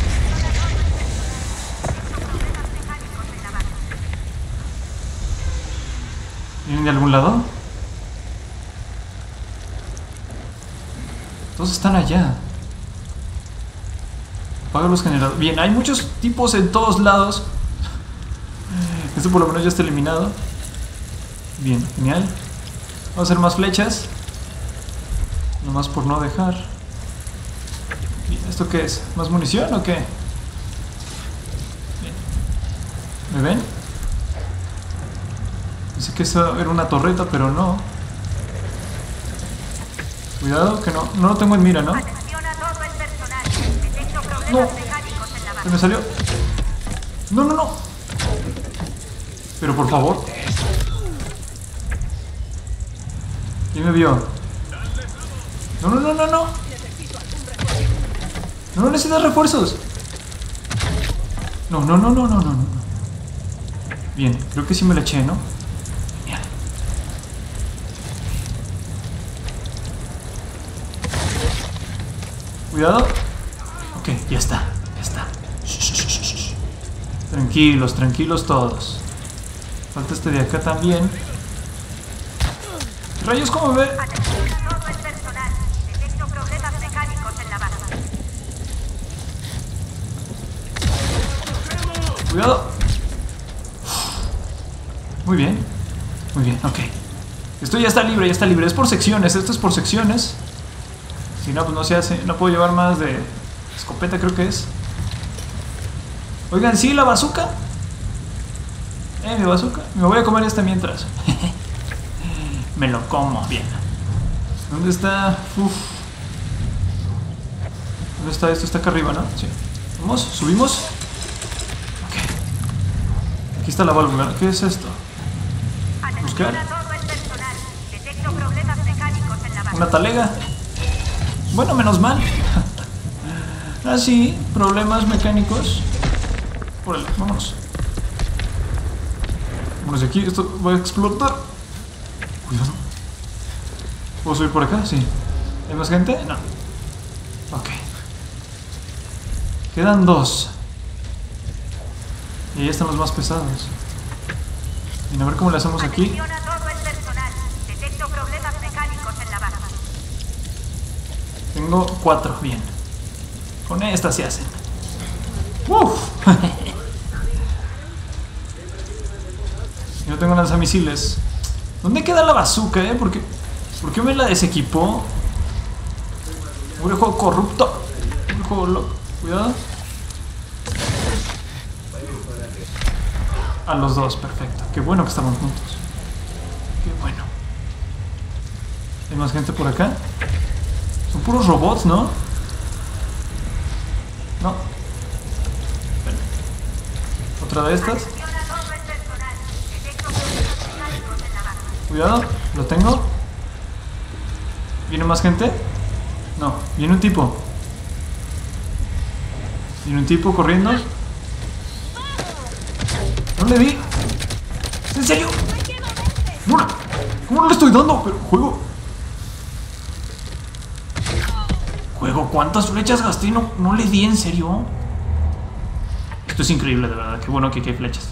¿Vienen de algún lado? Todos están allá. Apaga los generadores. Bien, hay muchos tipos en todos lados. Este por lo menos ya está eliminado. Bien, genial. Vamos a hacer más flechas. Nomás por no dejar. Bien, ¿esto qué es? ¿Más munición o qué? Bien. ¿Me ven? Pensé que eso era una torreta, pero no. Cuidado, que no, no lo tengo en mira, ¿no? No, se me salió. No, no, no. Pero por favor. ¿Quién me vio? No, no, no, no, no. No necesitas refuerzos. No, no, no, no, no, no, no. Bien, creo que sí me la eché, ¿no? Genial. Cuidado. Ok, ya está, ya está. Shh, shh, shh, shh. Tranquilos, tranquilos todos. Falta este de acá también. Rayos, ¿cómo ve? Cuidado. Muy bien, muy bien, ok. Esto ya está libre, ya está libre. Es por secciones, esto es por secciones. Si no, pues no se hace. No puedo llevar más de escopeta, creo que es. Oigan, ¿sí la bazooka? Eh, mi bazooka. Me voy a comer esta mientras. Me lo como, bien. ¿Dónde está? Uf. ¿Dónde está esto? Está acá arriba, ¿no? Sí. Vamos, subimos. Ok. Aquí está la válvula. ¿Qué es esto? Buscar. Una talega. Bueno, menos mal. Ah, sí, problemas mecánicos. Órale, vámonos. Vámonos de aquí, esto va a explotar. Cuidado. ¿Puedo subir por acá? Sí. ¿Hay más gente? No. Ok. Quedan dos. Y ahí están los más pesados. Y a ver cómo le hacemos aquí. Tengo cuatro, bien. Con esta se hacen. Uf. Yo tengo lanzamisiles. ¿Dónde queda la bazooka, eh? ¿Por qué, ¿Por qué me la desequipó? Un juego corrupto. Un juego loco. Cuidado. A los dos, perfecto. Qué bueno que estamos juntos. Qué bueno. ¿Hay más gente por acá? Son puros robots, ¿no? No. Bueno. Otra de estas. Cuidado, lo tengo. ¿Viene más gente? No, viene un tipo. Viene un tipo corriendo. No le vi. ¿En serio? No, ¿cómo no le estoy dando? Pero juego. Juego, ¿cuántas flechas gasté? No, no le di, ¿en serio? Esto es increíble, de verdad. Qué bueno que aquí hay flechas.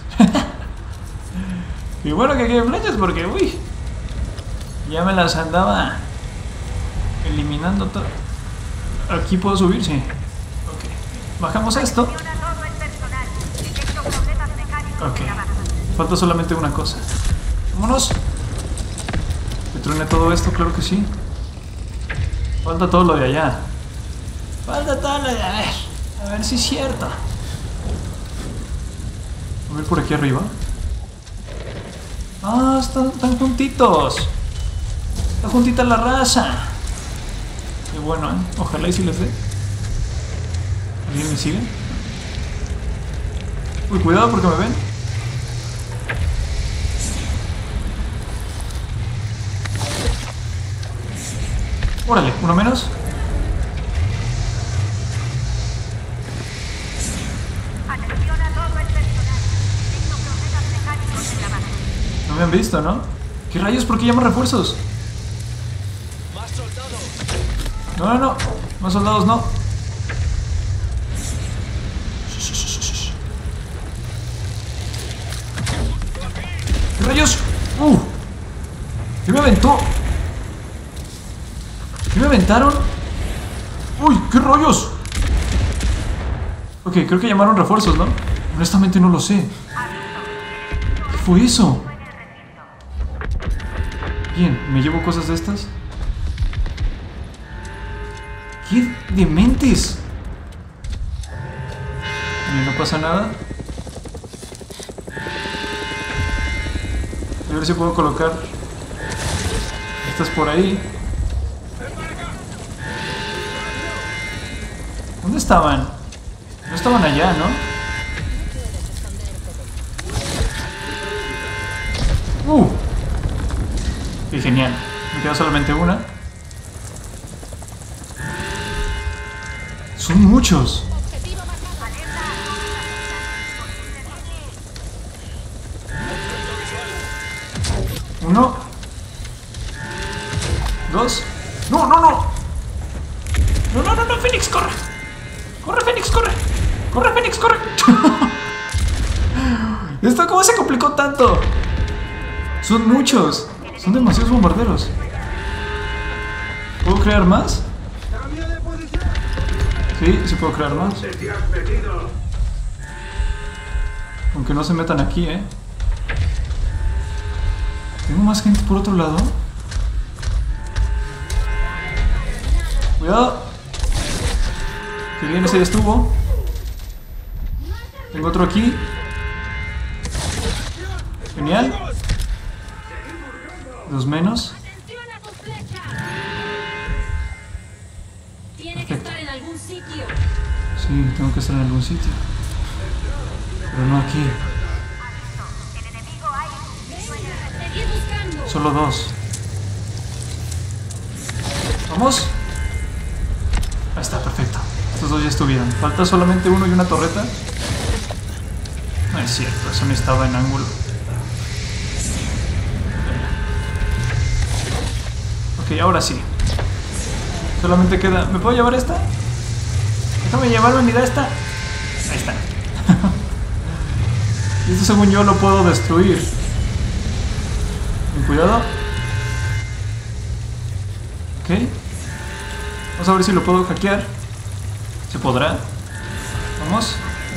Qué bueno que aquí hay flechas porque, uy, ya me las andaba eliminando todo. Aquí puedo subir, sí. Ok. Bajamos esto. Ok. Falta solamente una cosa. Vámonos. Que truene todo esto, claro que sí. Falta todo lo de allá. Falta todo lo de... A ver. A ver si es cierto. A ver por aquí arriba. Ah, están, están juntitos. Está juntita la raza. Qué bueno, ¿eh? Ojalá y si les dé. ¿Alguien me sigue? Uy, cuidado porque me ven. Órale, uno menos. No me han visto, ¿no? ¿Qué rayos? ¿Por qué llaman refuerzos? No, no, no. Más soldados, no. ¿Qué rayos? ¡Uh! ¿Qué me aventó? ¿Qué me aventaron? ¡Uy! ¿Qué rollos? Ok, creo que llamaron refuerzos, ¿no? Honestamente no lo sé. ¿Qué fue eso? Bien, ¿me llevo cosas de estas? ¡Qué dementes! Bien, no pasa nada. A ver si puedo colocar estas por ahí. ¿Dónde estaban? No estaban allá, ¿no? ¡Uh! ¡Qué genial! Me queda solamente una. Son muchos. Uno. Dos. ¡No, no, no! ¡No, no, no, no! ¡Fénix, corre! ¡Corre, Fénix, corre! ¡Corre, Fénix, corre! ¿Esto cómo se complicó tanto? Son muchos. Son demasiados bombarderos. ¿Puedo crear más? Sí, sí puedo crear más. Aunque no se metan aquí, ¿eh? ¿Tengo más gente por otro lado? Cuidado. Que bien, ese ya estuvo. Tengo otro aquí. Genial. Dos menos. Tiene que estar en algún sitio. Sí, tengo que estar en algún sitio. Pero no aquí. Solo dos. ¿Vamos? Ahí está, perfecto. Estos dos ya estuvieron. Falta solamente uno y una torreta. No es cierto, eso no estaba en ángulo. Ok, ahora sí. Solamente queda... ¿Me puedo llevar esta? Déjame llevarme, mira esta. Ahí está. Y esto según yo lo puedo destruir. Ten cuidado. Ok. Vamos a ver si lo puedo hackear. ¿Se podrá? Vamos.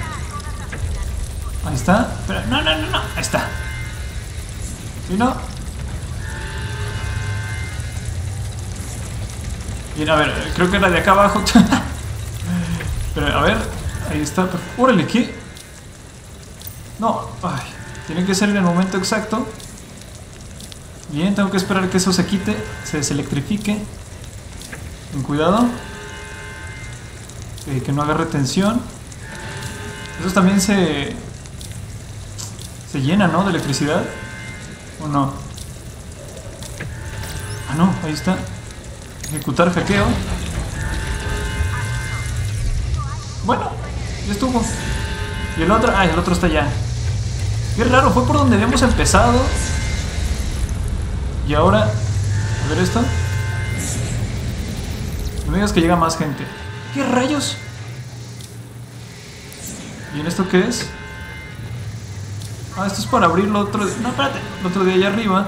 Ahí está. Espera. No, no, no, no. Ahí está. ¿Sí, no? Bien, a ver. Creo que era de acá abajo. Pero, a ver. Ahí está. ¡Órale! ¿Qué? No. Ay. Tiene que ser en el momento exacto. Bien, tengo que esperar que eso se quite. Se deselectrifique. Ten cuidado. Eh, que no agarre tensión. Esos también se... Se llenan, ¿no? De electricidad. ¿O no? Ah, no. Ahí está. Ejecutar hackeo. Bueno, ya estuvo. Y el otro... Ah, el otro está allá. Qué raro, fue por donde habíamos empezado. Y ahora... A ver esto. me digas que llega más gente. ¿Qué rayos? ¿Y en esto qué es? Ah, esto es para abrirlo otro día. No, espérate. El otro día allá arriba.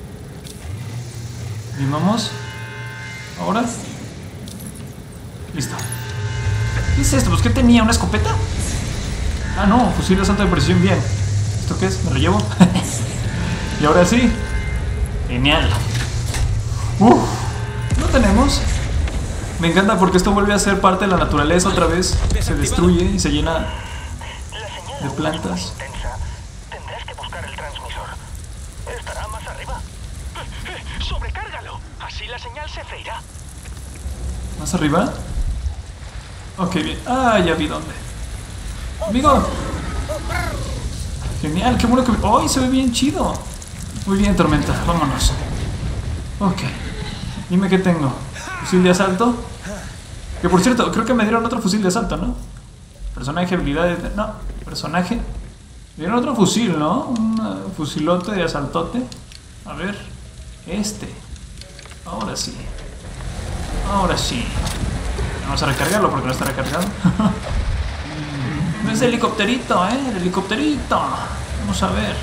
Y vamos. Ahora. Listo. ¿Qué es esto? Pues ¿qué tenía? ¿Una escopeta? Ah, no. Fusil de asalto de precisión. Bien. ¿Esto qué es? ¿Me lo llevo? Y ahora sí. Genial. Uf. No tenemos. Me encanta porque esto vuelve a ser parte de la naturaleza otra vez. Se destruye y se llena de plantas. Tendrás que buscar el transmisor. Estará más arriba. Sobrecárgalo. Así la señal se freirá. ¿Más arriba? Ok, bien. Ah, ya vi dónde. Amigo. Genial, qué bueno que... ¡Ay, se ve bien chido! Muy bien, Tormenta, vámonos. Ok. Dime qué tengo. ¿Fusil de asalto? Que por cierto, creo que me dieron otro fusil de asalto, ¿no? Personaje, habilidades... De... No, personaje. Me dieron otro fusil, ¿no? Un uh, fusilote de asaltote. A ver. Este. Ahora sí. Ahora sí. Vamos a recargarlo porque no está recargado. No es el helicópterito, ¿eh? El helicópterito. Vamos a ver.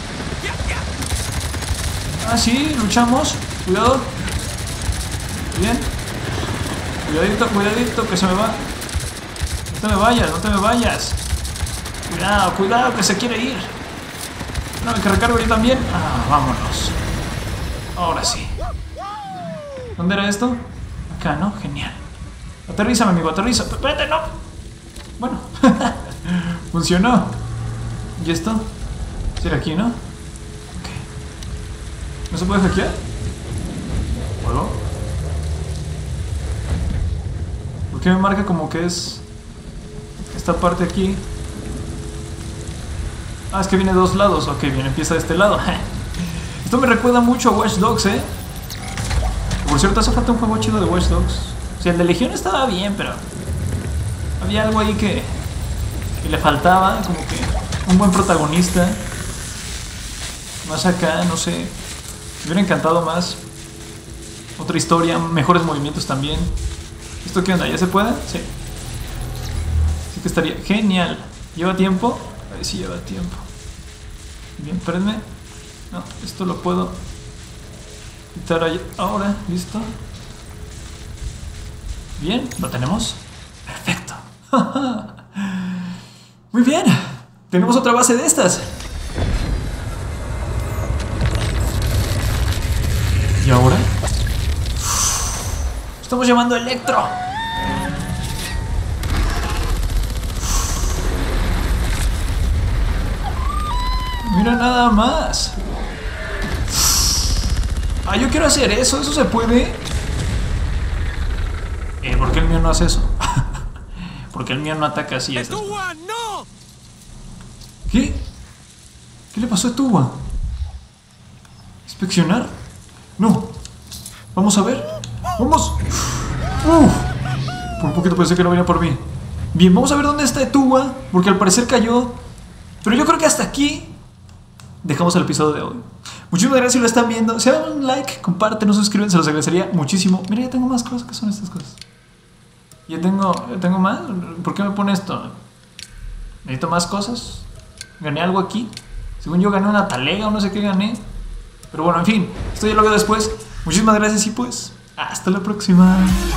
Ah, sí, luchamos. Cuidado. Bien. Cuidadito, cuidadito, que se me va. No te me vayas, no te me vayas. Cuidado, cuidado, que se quiere ir. No, que recargo yo también. Ah, vámonos. Ahora sí. ¿Dónde era esto? Acá, ¿no? Genial. Aterrízame, amigo, aterriza. Espérate, no. Bueno. Funcionó. ¿Y esto? ¿Será aquí, no? Ok. ¿No se puede hackear? ¿Puedo? ¿Por qué me marca como que es esta parte aquí? Ah, es que viene de dos lados. Ok, bien, empieza de este lado. Esto me recuerda mucho a Watch Dogs, ¿eh? Por cierto, hace falta un juego chido de Watch Dogs. O sea, el de Legión estaba bien, pero había algo ahí que, que le faltaba, como que un buen protagonista. Más acá, no sé. Me hubiera encantado más. Otra historia, mejores movimientos también. ¿Esto qué onda? ¿Ya se puede? Sí. Así que estaría genial. ¿Lleva tiempo? A ver si lleva tiempo. Bien, espérenme. No, esto lo puedo quitar ahí. Ahora, listo. Bien, ¿lo tenemos? Perfecto. Muy bien. Tenemos otra base de estas. ¿Y ahora? Estamos llamando a Electro. Mira nada más. Ah, yo quiero hacer eso. ¿Eso se puede? Eh, ¿por qué el mío no hace eso? Porque el mío no ataca así. ¡Etuwa, no! ¿Qué? ¿Qué le pasó a Etuwa? ¿Inspeccionar? No. Vamos a ver. ¡Vamos! Uf. Por un poquito pensé que no venía por mí. Bien, vamos a ver dónde está Etuwa, porque al parecer cayó. Pero yo creo que hasta aquí dejamos el episodio de hoy. Muchísimas gracias si lo están viendo. Si dan un like, comparten, no se suscriben, se los agradecería muchísimo. Mira, ya tengo más cosas. ¿Qué son estas cosas? Ya tengo, ya tengo más. ¿Por qué me pone esto? ¿Necesito más cosas? ¿Gané algo aquí? Según yo gané una talega o no sé qué gané. Pero bueno, en fin, esto ya lo veo después. Muchísimas gracias y pues hasta la próxima.